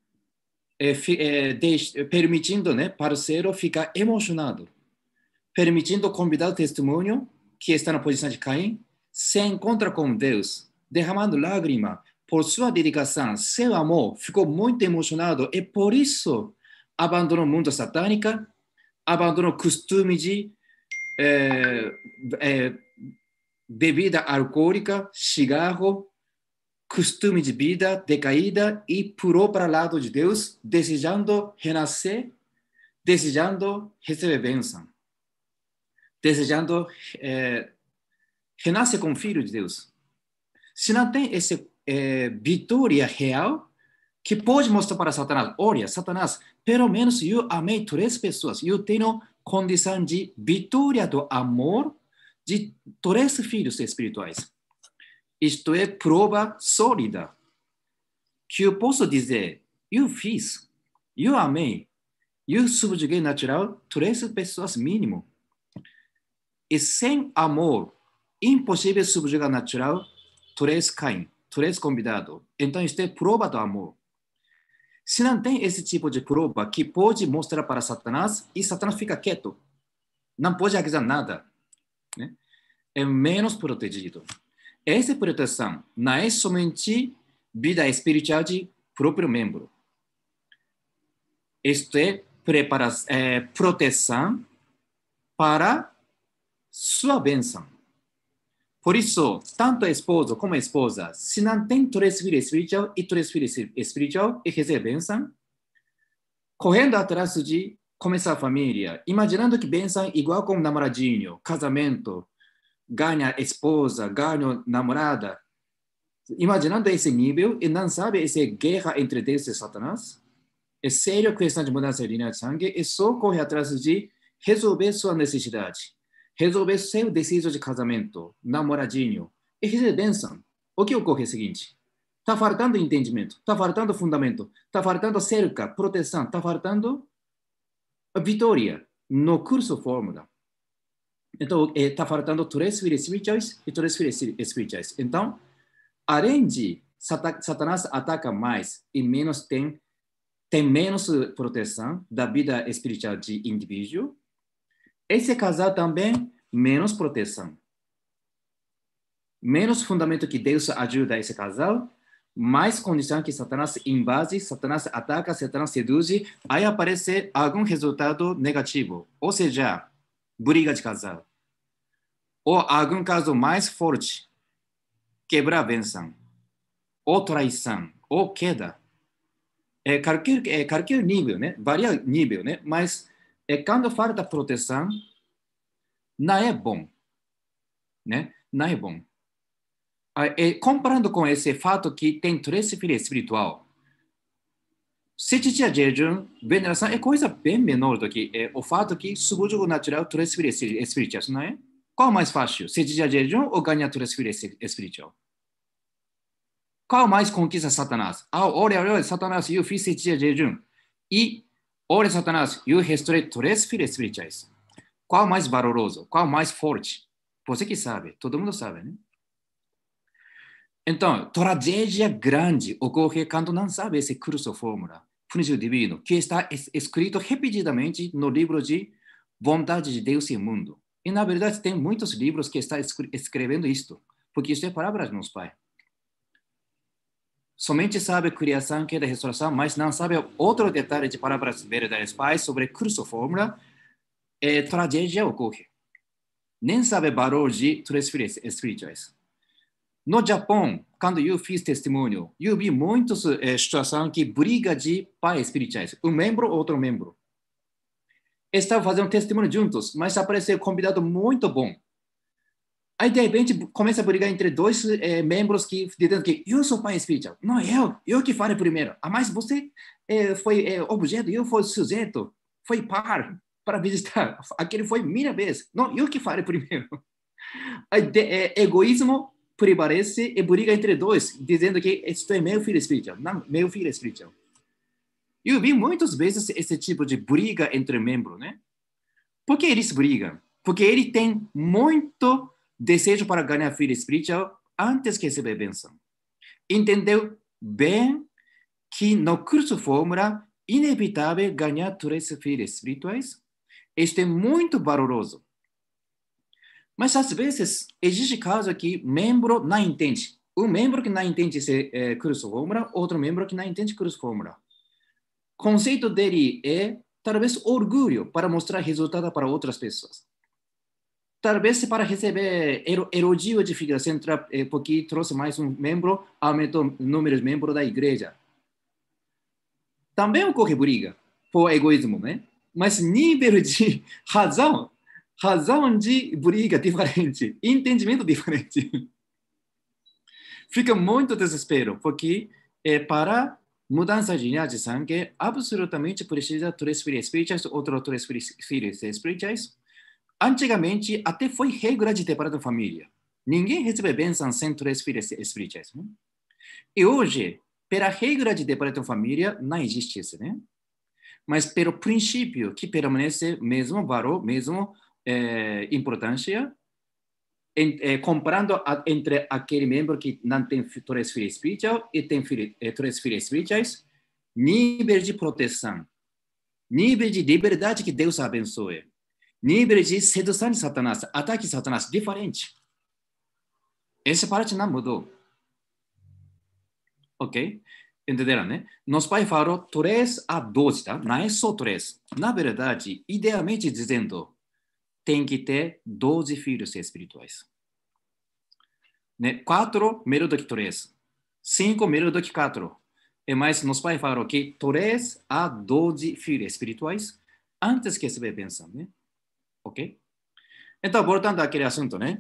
permitindo, né, parceiro ficar emocionado, permitindo convidar o testemunho que está na posição de Caim, se encontra com Deus, derramando lágrima por sua dedicação, seu amor, ficou muito emocionado e por isso abandonou o mundo satânico, abandonou o costume de bebida alcoólica, cigarro, costume de vida decaída e pulou para o lado de Deus, desejando renascer, desejando receber bênção, desejando renascer como filho de Deus. Se não tem essa vitória real, que pode mostrar para Satanás, olha, Satanás, pelo menos eu amei 3 pessoas, eu tenho condição de vitória do amor de 3 filhos espirituais. Isto é prova sólida que eu posso dizer, eu fiz, eu amei, eu subjuguei natural 3 pessoas mínimo. E sem amor, impossível subjugar natural 3 Caim, 3 convidados. Então, isto é prova do amor. Se não tem esse tipo de prova que pode mostrar para Satanás, e Satanás fica quieto, não pode acusar nada, né? É menos protegido. Essa proteção não é somente vida espiritual de próprio membro. Isto é proteção para sua bênção. Por isso, tanto esposo como esposa, se não tem 3 filhos espirituais e 3 filhos espirituais e recebe bênção, correndo atrás de começar a família, imaginando que bênção é igual como namoradinho, casamento, ganha esposa, ganha namorada, imaginando esse nível e não sabe essa guerra entre Deus e Satanás, é sério a questão de mudança de linha de sangue e só corre atrás de resolver sua necessidade, resolver seu desejo de casamento, namoradinho, e receber bênção. o que ocorre é o seguinte: está faltando entendimento, está faltando fundamento, está faltando cerca, proteção, está faltando a vitória no curso fórmula. Então, está faltando 3 filhos espirituais e 3 filhos espirituais. Então, além de Satanás ataca mais e menos tem menos proteção da vida espiritual de indivíduo, esse casal também menos proteção. Menos fundamento que Deus ajuda esse casal, mais condição que Satanás invade, Satanás ataca, Satanás seduz, aí aparece algum resultado negativo. Ou seja, briga de casal. Ou algum caso mais forte, quebrar a bênção. Ou traição, ou queda. Qualquer nível, né? Varia nível, né? Mas quando falta proteção, não é bom. Né? Não é bom. Comparando com esse fato que tem 3 filhos espiritual, 7 dias de jejum, veneração é coisa bem menor do que o fato que subjugo natural 3 filhos espirituais, não é? Qual mais fácil? 7 dias de jejum ou ganhar 3 filhos espiritual? Qual mais conquista Satanás? Olha, Satanás, eu fiz 7 dias de jejum. E, olha, Satanás, eu restaurei 3 filhos espirituais. Qual mais valoroso? Qual mais forte? Você que sabe, todo mundo sabe, né? Então, tragédia grande ocorre quando não sabe esse curso fórmula, princípio divino, que está escrito repetidamente no livro de Vontade de Deus e Mundo. E, na verdade, tem muitos livros que estão escrevendo isto, porque isso é palavra de nosso Pai. Somente sabe criação, queda e restauração, mas não sabe outro detalhe de palavras verdadeiras Pai sobre curso fórmula, tragédia ocorre. Nem sabe valor de 3 filhos espirituais. No Japão, quando eu fiz testemunho, eu vi muitas situações que briga de pais espirituais. Um membro, outro membro. Estavam fazendo testemunho juntos, mas apareceu um convidado muito bom. Aí, de repente, começa a brigar entre 2 membros que dizendo que eu sou pai espiritual. Não, eu que falei primeiro. Mas você foi objeto, eu fui sujeito, foi par para visitar. Aquele foi minha vez. Não, eu que falei primeiro. Aí, egoísmo prevalece e briga entre 2, dizendo que este é meu filho espiritual. Não, meu filho espiritual. Eu vi muitas vezes esse tipo de briga entre membros, né? Por que eles brigam? Porque ele tem muito desejo para ganhar filho espiritual antes que receber bênção. Entendeu bem que no curso fórmula, inevitável ganhar 3 filhos espirituais? Este é muito valoroso. Mas, às vezes, existe caso que membro não entende. Um membro que não entende esse curso fórmula, outro membro que não entende curso fórmula. O conceito dele é, talvez, orgulho para mostrar resultado para outras pessoas. Talvez para receber elogio de figura central, porque trouxe mais um membro, aumentou o número de membros da igreja. Também ocorre briga por egoísmo, né? Mas nível de razão de briga diferente, entendimento diferente. Fica muito desespero, porque para mudança de linhagem de sangue, absolutamente precisa 3 filhos espirituais, outros 3 filhos espirituais. Antigamente, até foi regra de separar da família. Ninguém recebe bênção sem 3 filhos espirituais. Né? E hoje, pela regra de separar da família, não existe isso, né? Mas pelo princípio que permanece mesmo valor, mesmo importância, comparando entre aquele membro que não tem 3 filhos espirituais e tem 3 filhos espirituais, nível de proteção, nível de liberdade que Deus abençoe, nível de sedução de Satanás, ataque de Satanás, diferente. Essa parte não mudou. Ok? Entenderam, né? Nosso pai falou 3 a 12, tá? Não é só 3. Na verdade, idealmente dizendo, tem que ter 12 filhos espirituais. Né? 4 melhor do que 3. 5 melhor do que 4. Mas nosso pai falou que 3 a 12 filhos espirituais antes que receber bênção, né? Ok? Então, voltando àquele assunto, né?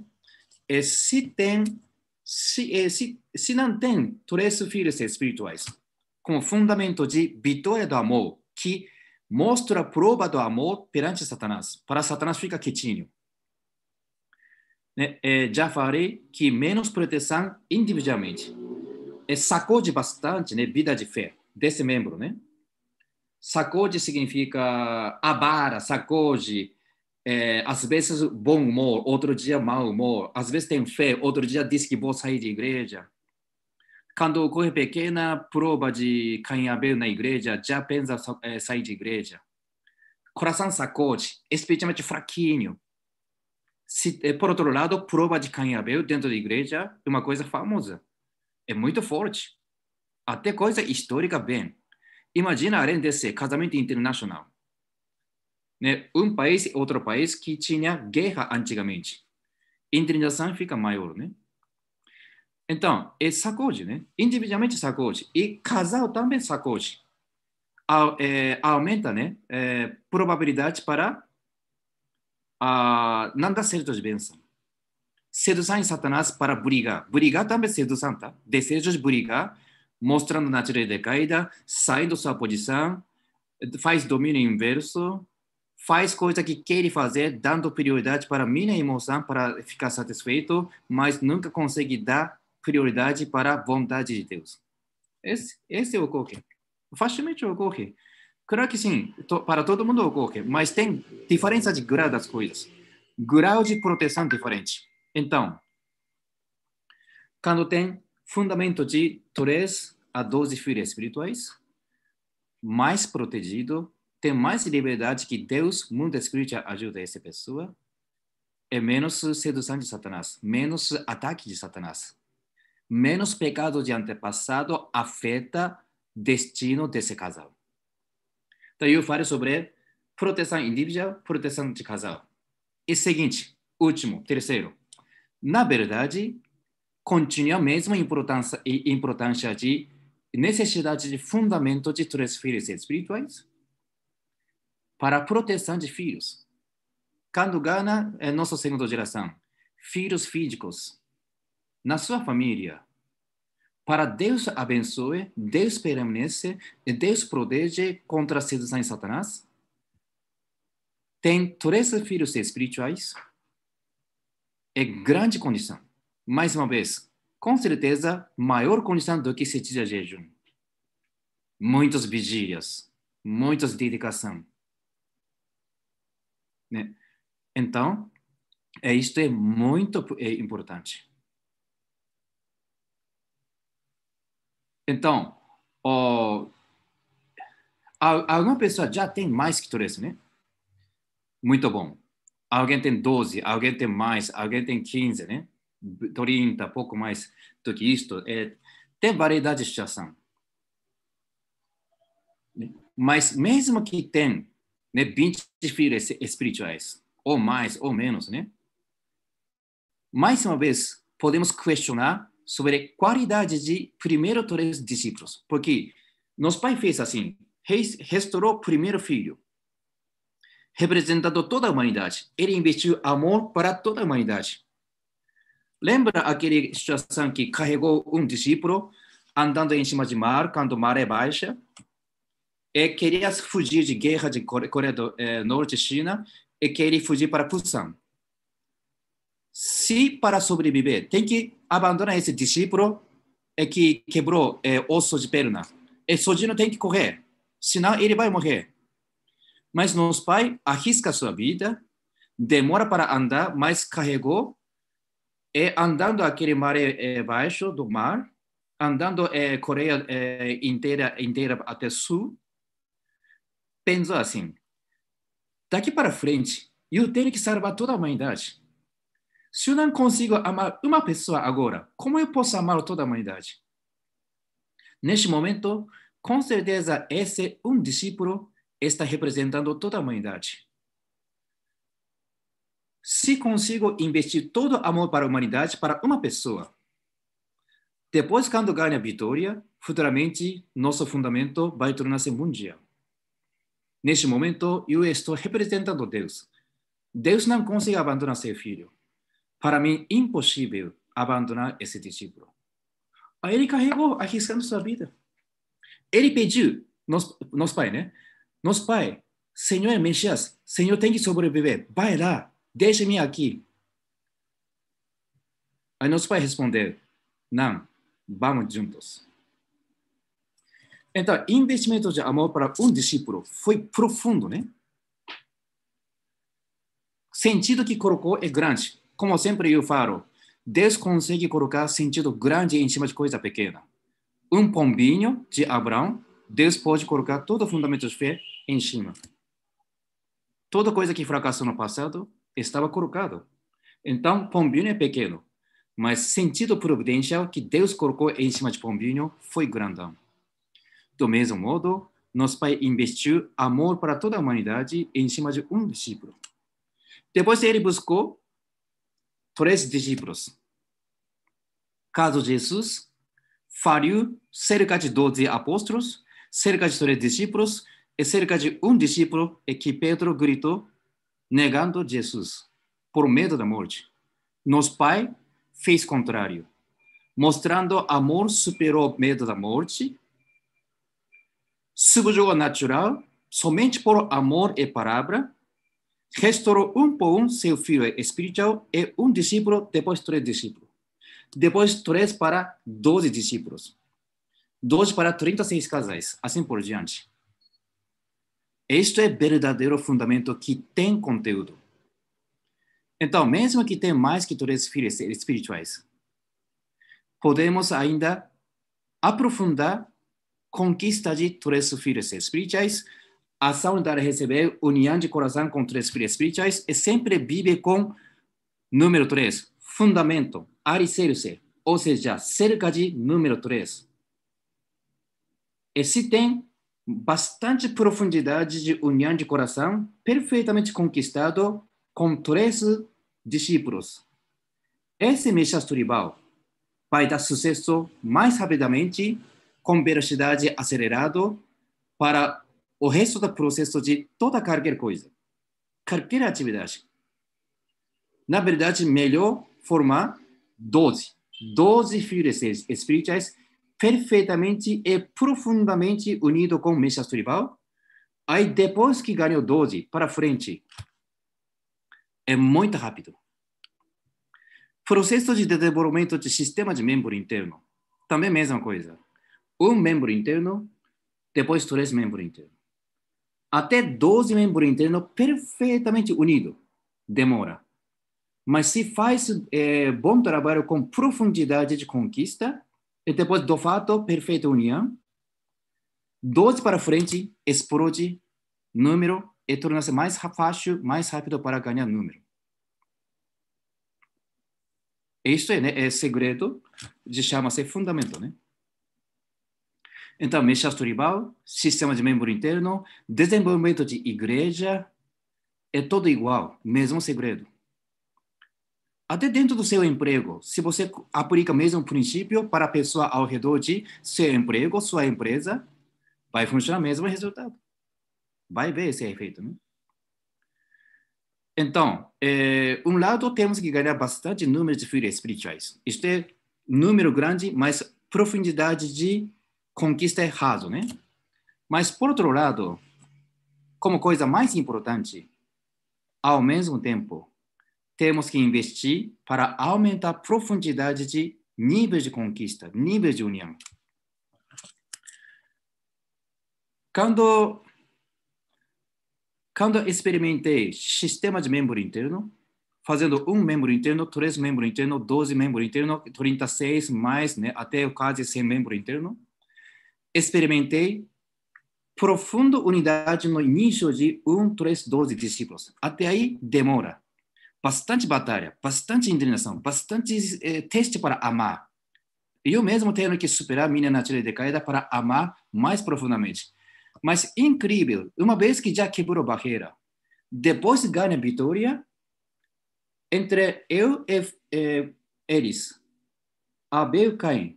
Se não tem 3 filhos espirituais com fundamento de vitória do amor, que mostra a prova do amor perante Satanás, para Satanás ficar quietinho. né? Já falei que menos proteção individualmente. Sacode bastante, né, vida de fé desse membro, né? Sacode significa abara, sacode, às vezes bom humor, outro dia mau humor, às vezes tem fé, outro dia diz que vou sair de igreja. Quando ocorre pequena prova de Caim-Abel na igreja, já pensa sair de igreja. Coração sacode, especialmente fraquinho. Por outro lado, prova de Caim-Abel dentro da igreja é uma coisa famosa. É muito forte. Até coisa histórica bem. Imagina, além desse casamento internacional. Né? Um país e outro país que tinha guerra antigamente. Indenização fica maior, né? Então, sacode, né? Individualmente sacode. E casal também sacode. Aumenta, né? Probabilidade para não dar certo de bênção. Sedução em Satanás para brigar. Brigar também é sedução, tá? Desejo de brigar, mostrando natureza decaída, sai da sua posição, faz domínio inverso, faz coisa que quer fazer, dando prioridade para minha emoção, para ficar satisfeito, mas nunca consegue dar prioridade para a vontade de Deus. Esse ocorre. Facilmente ocorre. Claro que sim, para todo mundo ocorre, mas tem diferença de grau das coisas. Grau de proteção diferente. Então, quando tem fundamento de 3 a 12 filhos espirituais, mais protegido, tem mais liberdade que Deus, mundo espiritual, ajuda essa pessoa, é menos sedução de Satanás, menos ataque de Satanás, menos pecado de antepassado afeta destino desse casal. Então, eu falei sobre proteção individual, proteção de casal. E seguinte, último, terceiro. Na verdade, continua a mesma importância de necessidade de fundamento de 3 filhos espirituais para a proteção de filhos. Quando ganha nossa segunda geração, filhos físicos, na sua família, para Deus abençoe, Deus permanece, Deus protege contra a sedução de Satanás, tem 3 filhos espirituais, é grande condição. Mais uma vez, com certeza, maior condição do que 7 dias de jejum. Muitas vigílias, muitas dedicação. Né? Então, isto é muito importante. Então, alguma pessoa já tem mais que 3, né? Muito bom. Alguém tem 12, alguém tem mais, alguém tem 15, né? 30, pouco mais do que isto. Tem variedade de situação. Mas mesmo que tem, né, 20 filhos espirituais, ou mais, ou menos, né? Mais uma vez, podemos questionar sobre a qualidade de primeiro 3 discípulos. Porque nosso pai fez assim, restaurou o primeiro filho, representando toda a humanidade. Ele investiu amor para toda a humanidade. Lembra aquela situação que carregou um discípulo andando em cima de mar, quando a maré baixa, e queria fugir de guerra de Coreia do Norte, China, e queria fugir para Busan. Se para sobreviver, tem que abandonar esse discípulo que quebrou osso de perna. E sozinho tem que correr, senão ele vai morrer. Mas nosso pai arrisca sua vida, demora para andar, mas carregou, e andando aquele maré baixo do mar, andando Coreia inteira até sul, pensou assim, daqui para frente, eu tenho que salvar toda a humanidade. Se eu não consigo amar uma pessoa agora, como eu posso amar toda a humanidade? Neste momento, com certeza, esse um discípulo está representando toda a humanidade. Se consigo investir todo o amor para a humanidade para uma pessoa, depois, quando ganha a vitória, futuramente, nosso fundamento vai tornar-se mundial. Neste momento, eu estou representando Deus. Deus não consegue abandonar seu filho. Para mim, impossível abandonar esse discípulo. Aí ele carregou, arriscando sua vida. Ele pediu, nosso pai, né? Nosso pai, Senhor Messias, Senhor tem que sobreviver. Vai lá, deixe-me aqui. Aí nosso pai respondeu, não, vamos juntos. Então, investimento de amor para um discípulo foi profundo, né? Sentido que colocou é grande. Como sempre eu falo, Deus consegue colocar sentido grande em cima de coisa pequena. Um pombinho de Abraão, Deus pode colocar todo o fundamento de fé em cima. Toda coisa que fracassou no passado estava colocado. Então, pombinho é pequeno, mas sentido providencial que Deus colocou em cima de pombinho foi grandão. Do mesmo modo, nosso pai investiu amor para toda a humanidade em cima de um discípulo. Depois ele buscou 3 discípulos. Caso de Jesus, fariu cerca de 12 apóstolos, cerca de 3 discípulos e cerca de um discípulo e que Pedro gritou, negando Jesus, por medo da morte. Nosso pai fez o contrário. Mostrando amor superou medo da morte, subjugou natural, somente por amor e palavra, restaurou um por um seu filho espiritual e um discípulo, depois 3 discípulos. Depois 3 para 12 discípulos. 12 para 36 casais, assim por diante. Este é o verdadeiro fundamento que tem conteúdo. Então, mesmo que tenha mais que 3 filhos espirituais, podemos ainda aprofundar conquista de 3 filhos espirituais, ação de receber união de coração com 3 filhos espirituais e sempre vive com número 3, fundamento, alicerce, ou seja, cerca de número 3. E se tem bastante profundidade de união de coração, perfeitamente conquistado com 3 discípulos. Esse Messias tribal vai dar sucesso mais rapidamente, com velocidade acelerada, para o resto do processo de toda qualquer coisa, qualquer atividade. Na verdade, melhor formar 12 filhos espirituais perfeitamente e profundamente unidos com o Messias tribal. Aí, depois que ganhou 12, para frente, é muito rápido. Processo de desenvolvimento de sistema de membro interno. Também a mesma coisa. Um membro interno, depois 3 membros internos. Até 12 membros internos perfeitamente unidos. Demora. Mas se faz bom trabalho com profundidade de conquista, e depois do fato, perfeita união, 12 para frente, explode número e torna-se mais fácil, mais rápido para ganhar número. Isto é segredo, chama-se fundamento, né? Então, Messias tribal, sistema de membro interno, desenvolvimento de igreja, é tudo igual, mesmo segredo. Até dentro do seu emprego, se você aplica o mesmo princípio para a pessoa ao redor de seu emprego, sua empresa, vai funcionar o mesmo resultado. Vai ver esse efeito, né? Então, um lado, temos que ganhar bastante número de filhos espirituais. Isto é número grande, mas profundidade de conquista é raso, né? Mas, por outro lado, como coisa mais importante, ao mesmo tempo, temos que investir para aumentar a profundidade de nível de conquista, nível de união. Quando experimentei sistema de membro interno, fazendo um membro interno, 3 membros internos, 12 membros internos, 36 mais, né, até quase 100 membros internos, experimentei profunda unidade no início de 1, 3, 12 discípulos. Até aí demora. Bastante batalha, bastante indignação, bastante teste para amar. Eu mesmo tenho que superar minha natureza decaída para amar mais profundamente. Mas incrível, uma vez que já quebrou a barreira, depois ganha vitória, entre eu e eles, Abel e Caim,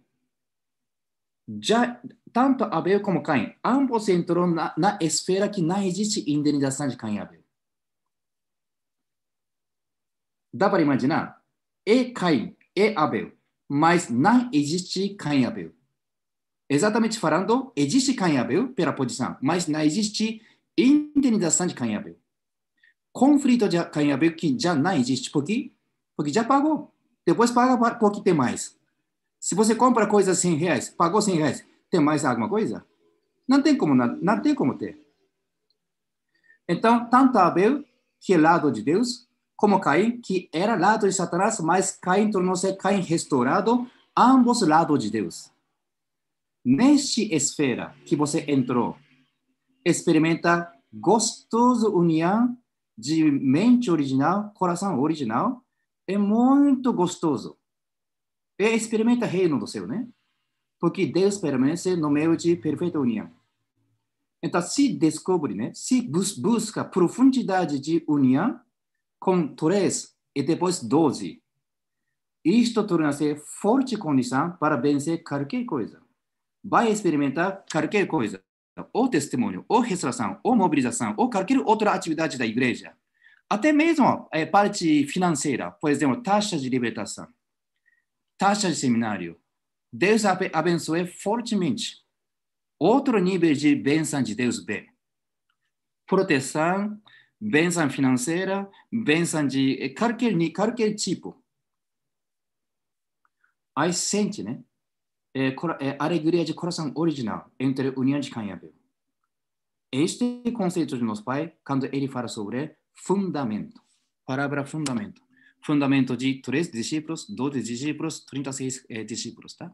já tanto Abel como Caim, ambos entrou na esfera que não existe indenização de Caim e Abel. Dá para imaginar? É Caim, é Abel, mas não existe Caim e Abel. Exatamente falando, existe Caim e Abel pela posição, mas não existe indenização de Caim e Abel. Conflito de Caim e Abel que já não existe, porque já pagou. depois paga porque tem mais. Se você compra coisa R$100, pagou R$100, tem mais alguma coisa? Não tem como ter. Então, tanto Abel, que é lado de Deus, como Caim, que era lado de Satanás, mas Caim tornou-se Caim restaurado, ambos lados de Deus. Neste esfera que você entrou, experimenta gostosa união de mente original, coração original, é muito gostoso. E experimenta reino do céu, né? Porque Deus permanece no meio de perfeita união. Então, se descobre, né? Se busca profundidade de união com 3 e depois 12, isto torna-se forte condição para vencer qualquer coisa. Vai experimentar qualquer coisa, ou testemunho, ou restauração, ou mobilização, ou qualquer outra atividade da igreja. Até mesmo parte financeira, por exemplo, taxa de libertação, taxa de seminário. Deus abençoe fortemente. Outro nível de bênção de Deus vem. Proteção, bênção financeira, bênção de qualquer tipo. Aí sente, né? Alegria de coração original entre união de Caim e Abel. Este conceito de nosso Pai, quando ele fala sobre fundamento, palavra fundamento. Fundamento de 3 discípulos, 12 discípulos, 36 discípulos, tá?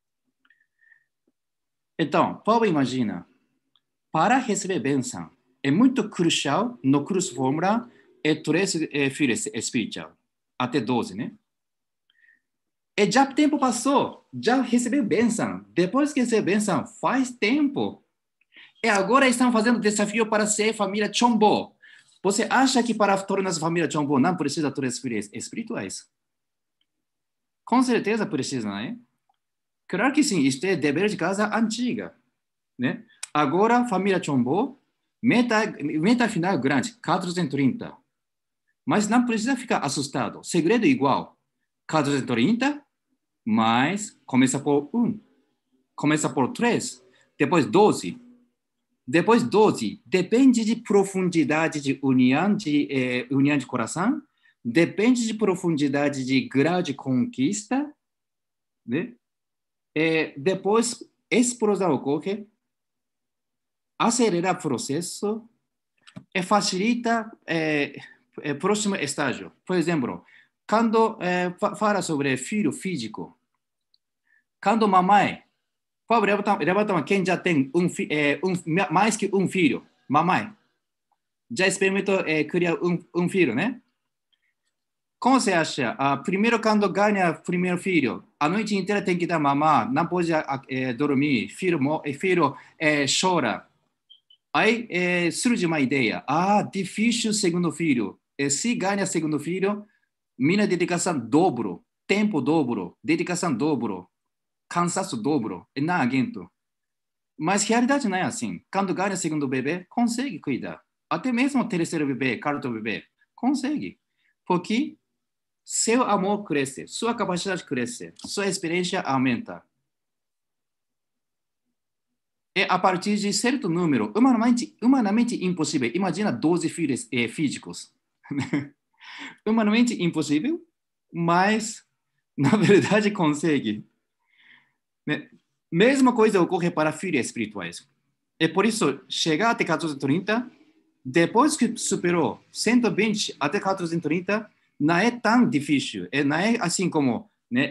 Então, Paulo imagina, para receber bênção, é muito crucial, no curso fórmula, 3 filhos espiritual, até 12, né? E já o tempo passou, já recebeu bênção. Depois que recebeu bênção, faz tempo. E agora estão fazendo desafio para ser família Chombo. Você acha que para tornar-se família Chombo não precisa de 3 filhos espirituais? Com certeza precisa, né? Claro que sim, isto é dever de casa antiga, né? Agora, família Chombo, meta final grande, 430. Mas não precisa ficar assustado. Segredo igual. 430, mas começa por 1. Começa por 3. Depois 12. Depois 12. Depende de profundidade de união de coração. Depende de profundidade de grau de conquista, né? Depois, explosão ocorre, acelera o processo e facilita o próximo estágio. Por exemplo, quando fala sobre filho físico, quando mamãe, por favor, levanta quem já tem mais que um filho, mamãe, já experimentou criar um filho, né? Como você acha? Primeiro, quando ganha o primeiro filho, a noite inteira tem que dar mamar, não pode dormir, filho chora. Aí surge uma ideia. Difícil segundo filho. Se ganha segundo filho, minha dedicação dobro, tempo dobro, dedicação dobro, cansaço dobro, e não aguento. Mas realidade não é assim. Quando ganha segundo bebê, consegue cuidar. Até mesmo o terceiro bebê, quarto bebê, consegue. Porque seu amor cresce, sua capacidade cresce, sua experiência aumenta. E a partir de certo número, humanamente impossível, imagina 12 filhos físicos. Humanamente impossível, mas na verdade consegue. Mesma coisa ocorre para filhos espirituais. E por isso, chegar até 430, depois que superou 120 até 430, não é tão difícil, não é assim como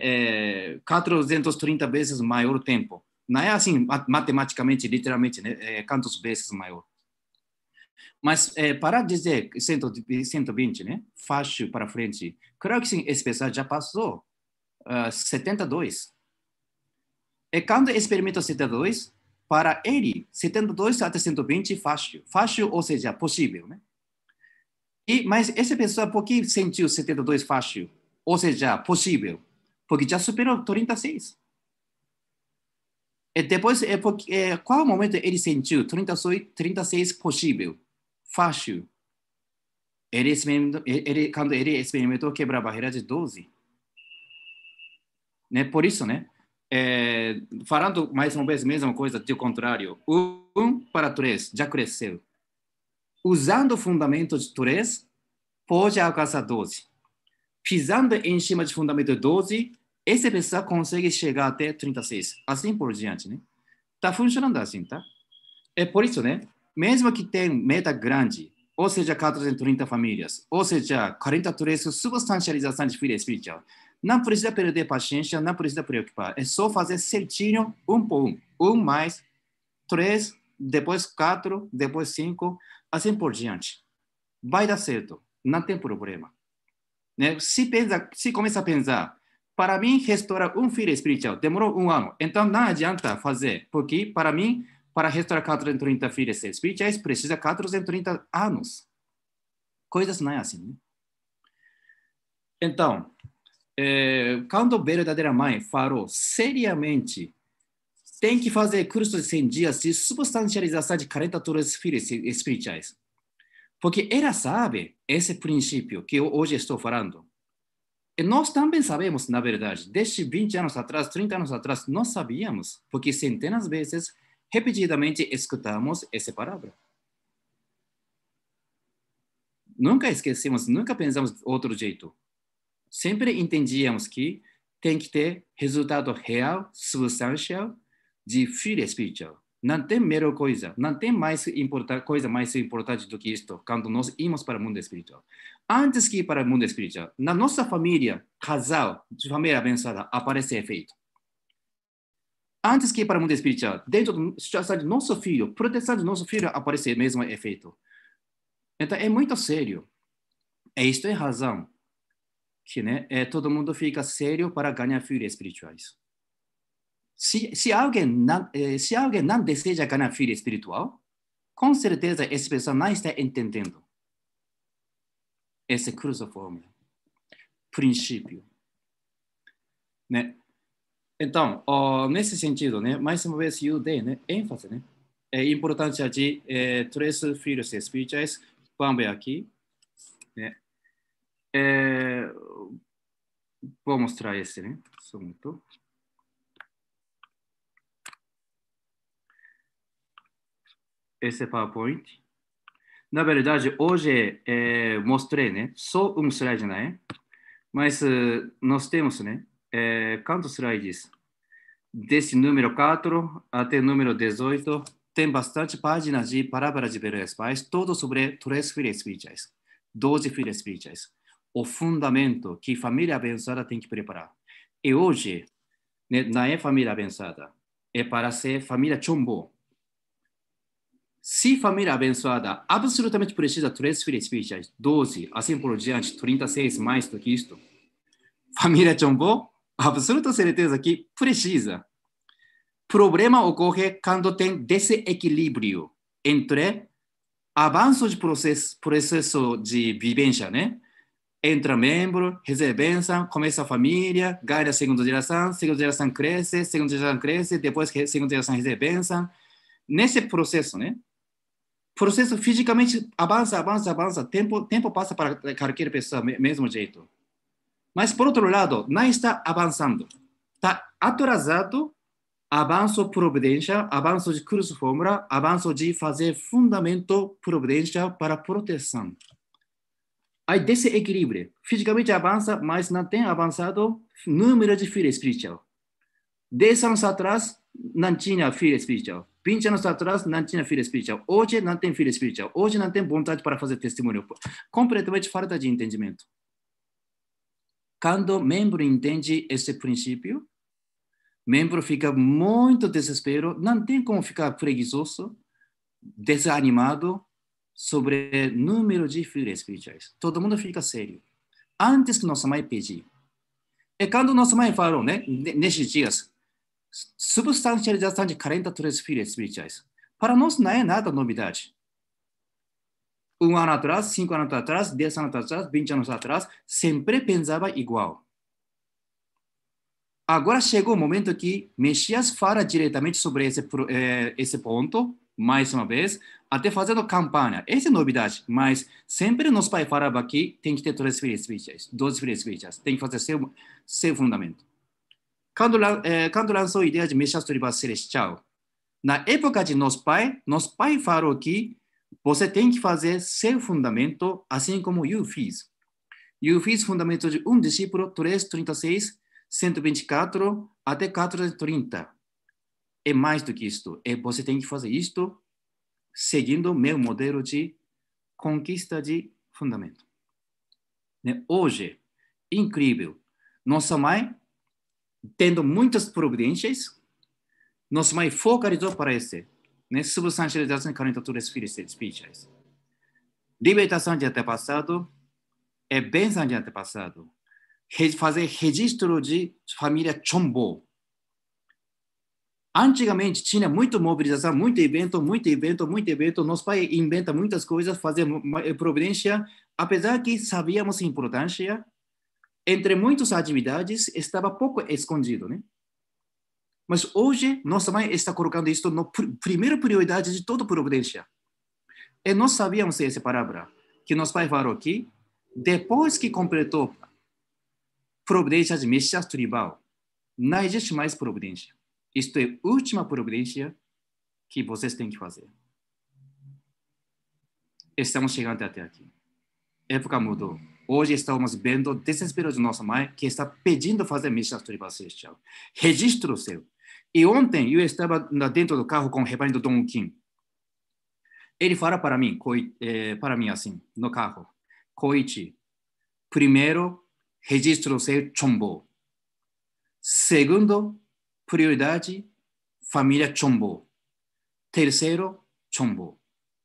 430 vezes maior tempo. Não é assim matematicamente, literalmente, quantas vezes maior. Mas para dizer 120, né, fácil para frente, claro que sim, esse pessoal já passou 72. E quando experimenta 72, para ele, 72 até 120 fácil. Fácil, ou seja, possível, né? Mas essa pessoa, por que sentiu 72 fácil? Ou seja, possível? Porque já superou 36. E depois, qual momento ele sentiu 36 possível? Fácil. Quando ele experimentou quebrar a barreira de 12. Né? Por isso, né? Falando mais uma vez a mesma coisa, do contrário. 1 para 3, já cresceu. Usando o fundamento de 3, pode alcançar 12. pisando em cima de fundamento 12, essa pessoa consegue chegar até 36. Assim por diante, né? Está funcionando assim, tá? É por isso, né? Mesmo que tenha meta grande, ou seja, 430 famílias, ou seja, 43 substancialização de vida espiritual, não precisa perder paciência, não precisa preocupar. É só fazer certinho, um por um. 1 mais 3, depois 4, depois 5, assim por diante. Vai dar certo, não tem problema. Né? Se começa a pensar, para mim, restaurar um filho espiritual demorou 1 ano, então não adianta fazer, porque para mim, para restaurar 430 filhos espirituais, precisa 430 anos. Coisas não é assim. Né? Então, quando a verdadeira mãe falou seriamente, tem que fazer curso de 100 dias de substancialização de 42 filhos espirituais. Porque ela sabe esse princípio que eu hoje estou falando. E nós também sabemos, na verdade, desde 20 anos atrás, 30 anos atrás, nós sabíamos, porque centenas de vezes, repetidamente, escutamos essa palavra. Nunca esquecemos, nunca pensamos de outro jeito. Sempre entendíamos que tem que ter resultado real, substancial, de filho espiritual. Não tem mera coisa, não tem coisa mais importante do que isto, quando nós íamos para o mundo espiritual. Antes que ir para o mundo espiritual, na nossa família, casal, de família abençoada, aparece efeito. Antes que ir para o mundo espiritual, dentro da situação de nosso filho, proteção de nosso filho, aparece o mesmo efeito. Então, é muito sério. E isto é a razão que todo mundo fica sério para ganhar filhos espirituais. Se alguém não deseja ganhar filho espiritual, com certeza essa pessoa não está entendendo esse curso fórmula, princípio. Né? Então, nesse sentido, mais uma vez eu dei ênfase, a importância de 3 filhos espirituais. Vamos ver aqui. Vou mostrar esse, Só um minuto. Esse PowerPoint. Na verdade, hoje mostrei, só um slide, mas nós temos, quantos slides? Desse número 4 até número 18, tem bastante páginas de palavras de verdadeiros pais, todo sobre 3 filhos espirituais, 12 filhos espirituais. O fundamento que a família abençoada tem que preparar. E hoje, não é família abençoada, é para ser família chombo. Se família abençoada absolutamente precisa de 3 filhos espirituais, 12, assim por diante, 36 mais do que isto, família chombo, absoluta certeza que precisa. Problema ocorre quando tem desequilíbrio entre avanço de processo de vivência, Entra membro, recebe bênção, começa a família, ganha a segunda geração cresce, depois segunda geração recebe bênção. Nesse processo, processo fisicamente avança, tempo passa para qualquer pessoa, mesmo jeito. Mas, por outro lado, não está avançando. Está atrasado, avanço providência, avanço de curso fórmula, avanço de fazer fundamento providência para proteção. Aí, desse equilíbrio, fisicamente avança, mas não tem avançado número de filhos espiritual. 10 anos atrás, não tinha filho espiritual. 20 anos atrás, não tinha filho espiritual. Hoje, não tem filho espiritual. Hoje, não tem vontade para fazer testemunho. Completamente falta de entendimento. Quando o membro entende esse princípio, o membro fica muito desesperado, não tem como ficar preguiçoso, desanimado sobre o número de filhos espirituais. Todo mundo fica sério. Antes que nossa mãe pedir. E quando nossa mãe falou, nesses dias, substancialização de 43 filhos espirituais. Para nós não é nada novidade. 1 ano atrás, 5 anos atrás, 10 anos atrás, 20 anos atrás, sempre pensava igual. Agora chegou o momento que Messias fala diretamente sobre esse ponto, mais uma vez, até fazendo campanha. Essa é novidade, mas sempre nos pais falavam que tem que ter 3 filhos espirituais, 12 filhos espirituais, tem que fazer seu fundamento. Quando lançou a ideia de Messias Tribal Celestial, na época de nosso pai falou que você tem que fazer seu fundamento assim como eu fiz. Eu fiz fundamento de um discípulo 3:36, 124 até 4:30. É mais do que isto. Você tem que fazer isto seguindo meu modelo de conquista de fundamento. Né? Hoje, incrível, nossa mãe, tendo muitas providências, nossa mãe focalizou para esse, né? Substancialização e candidatura espirituais. Libertação de antepassado é bênção de antepassado. Fazer registro de família Chombo. Antigamente tinha muita mobilização, muito evento. Nosso pai inventa muitas coisas, fazer providência, apesar que sabíamos a importância. Entre muitas atividades, estava pouco escondido, né? Mas hoje, nossa mãe está colocando isso na primeira prioridade de toda providência. E nós sabíamos essa palavra, que nosso pai falou aqui, depois que completou providência de Messias tribal, não existe mais providência. Isto é a última providência que vocês têm que fazer. Estamos chegando até aqui. A época mudou. Hoje estamos vendo o desespero de nossa mãe, que está pedindo fazer Messias tribal celestial. Registro seu. E ontem eu estava dentro do carro com o reverendo Dong Kim. Ele fala para mim assim, no carro. Koichi, primeiro, registro seu Chombo. Segundo, prioridade, família Chombo. Terceiro, Chombo.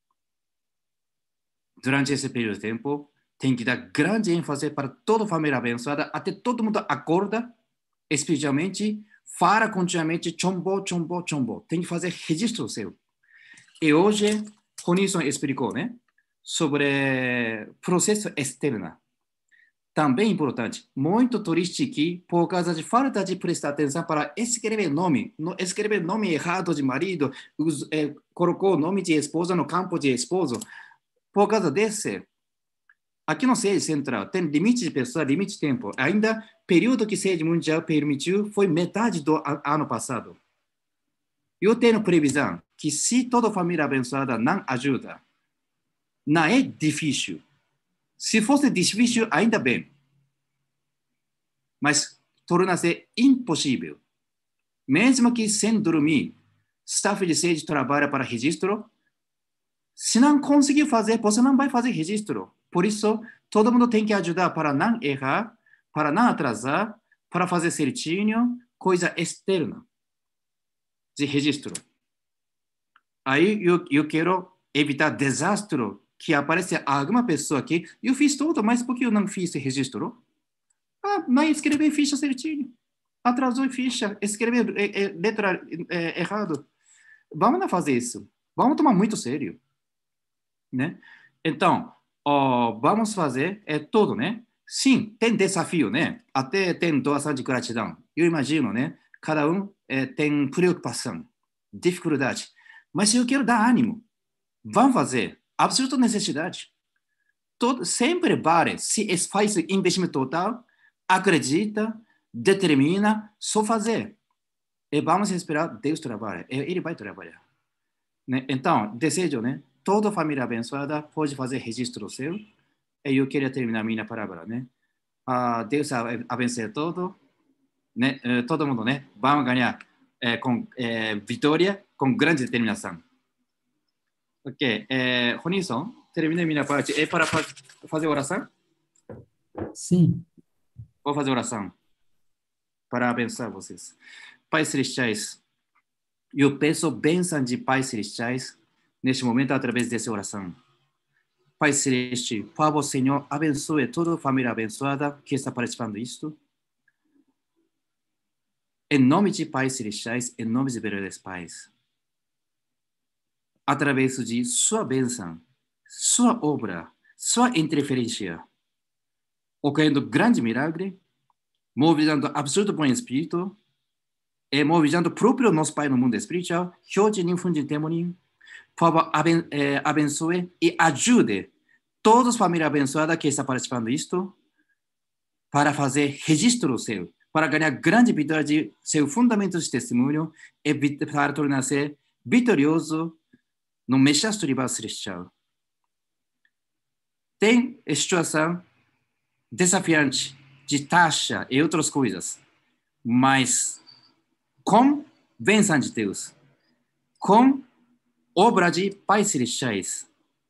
Durante esse período de tempo, tem que dar grande ênfase para toda a família abençoada, até todo mundo acorda espiritualmente, fala continuamente Chombo. Tem que fazer registro seu. E hoje, Ronilson explicou, né, sobre processo externo. Também importante, muito triste que, por causa de falta de prestar atenção para escrever nome errado de marido, colocou o nome de esposa no campo de esposo. Por causa desse, aqui no sede central tem limite de pessoa, limite de tempo. Ainda, período que sede mundial permitiu foi metade do ano passado. Eu tenho previsão que se toda a família abençoada não ajuda, não é difícil. Se fosse difícil, ainda bem. Mas torna-se impossível. Mesmo que sem dormir, staff de sede trabalha para registro. Se não conseguir fazer, você não vai fazer registro. Por isso, todo mundo tem que ajudar para não errar, para não atrasar, para fazer certinho, coisa externa de registro. Aí eu quero evitar desastre que aparece alguma pessoa aqui, eu fiz tudo, mas por que eu não fiz esse registro? Não escrevi ficha certinho. Atrasou ficha, escreveu letra errado. Vamos não fazer isso. Vamos tomar muito sério. Né? Então, vamos fazer tudo, né? Sim, tem desafio, né? Até tem doação de gratidão. Eu imagino, né? Cada um tem preocupação, dificuldade. Mas eu quero dar ânimo. Vamos fazer. Absoluta necessidade. Sempre vale. Se faz investimento total, acredita, determina, só fazer. E vamos esperar Deus trabalhar. Ele vai trabalhar. Né? Então, desejo, né? Toda família abençoada pode fazer registro seu. E eu queria terminar minha palavra, né? Deus abençoe todo, né? Todo mundo, né? Vamos ganhar com vitória, com grande determinação. Ok. Ronilson, terminei minha parte. É para fazer oração? Sim. Vou fazer oração para abençoar vocês. Pais celestiais, eu peço bênção de Pais celestiais neste momento através dessa oração. Pai celeste, por favor, Senhor, abençoe toda a família abençoada que está participando disto. Em nome de Pais celestiais, em nome de verdadeiros pais. Através de sua bênção, sua obra, sua interferência, ocorrendo grande milagre, mobilizando absoluto bom espírito, e mobilizando o próprio nosso Pai no mundo espiritual, Hyoji Ninfundi Temonin, por favor, abençoe e ajude todas as famílias abençoadas que estão participando disto para fazer registro seu, para ganhar grande vitória de seu fundamento de testemunho e para tornar-se vitorioso no Messias tribal celestial. Tem situação desafiante de taxa e outras coisas, mas com bênção de Deus, com obra de pais celestiais,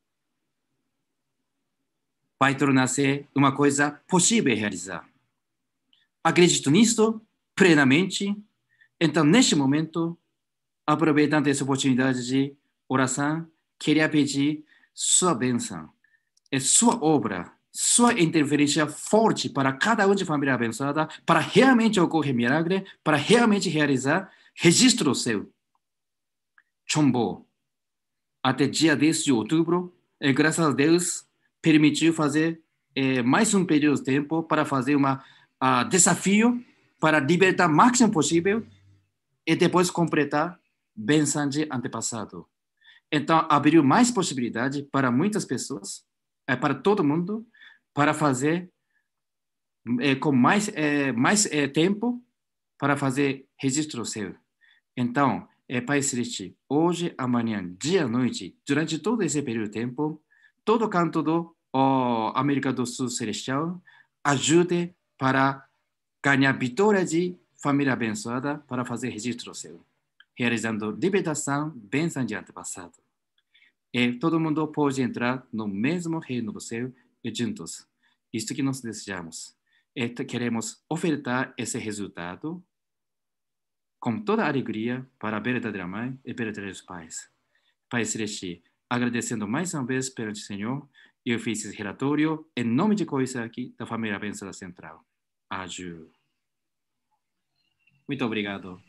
vai tornar-se uma coisa possível de realizar. Acredito nisto plenamente. Então, neste momento, aproveitando essa oportunidade de oração, queria pedir sua bênção, sua obra, sua interferência forte para cada um de família abençoada, para realmente ocorrer milagre, para realmente realizar registro seu. Chombo, até dia 10 de outubro, graças a Deus, permitiu fazer mais um período de tempo para fazer desafio para libertar o máximo possível e depois completar bênção de antepassado. Então, abriu mais possibilidade para muitas pessoas, para todo mundo, para fazer com mais tempo para fazer registro seu. Então, Pai Celeste, hoje, amanhã, dia e noite, durante todo esse período de tempo, todo canto do América do Sul Celestial ajude para ganhar vitória de família abençoada para fazer registro seu, realizando libertação, bênção de antepassado. E todo mundo pode entrar no mesmo reino do céu e juntos. Isto que nós desejamos. E queremos ofertar esse resultado com toda a alegria para a verdadeira mãe e verdadeiros pais. Pai Celeste, agradecendo mais uma vez perante o Senhor, eu fiz esse relatório em nome de coisa aqui da família abençoada central. Aju. Muito obrigado.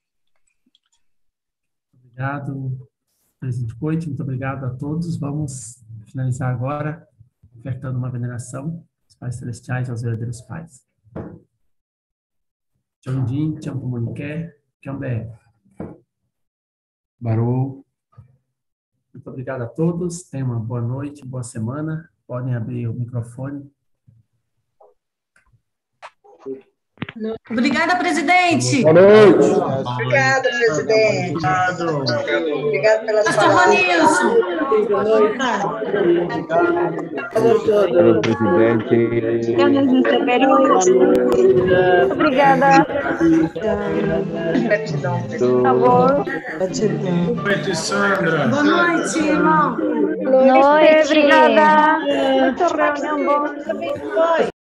Obrigado, presidente Coit. Muito obrigado a todos. Vamos finalizar agora ofertando uma veneração aos pais celestiais, aos verdadeiros pais. Tchondin, Tchampumuniké, Tchambé. Barou. Muito obrigado a todos. Tenham uma boa noite, boa semana. Podem abrir o microfone. Obrigada, presidente. Boa noite. Obrigada, presidente. Obrigado pelas Pastor Ronilson. Obrigado, presidente. Obrigada. Tá bom. Boa noite, Sandra. Boa noite, irmão. Boa noite. Obrigada. Muita reunião boa.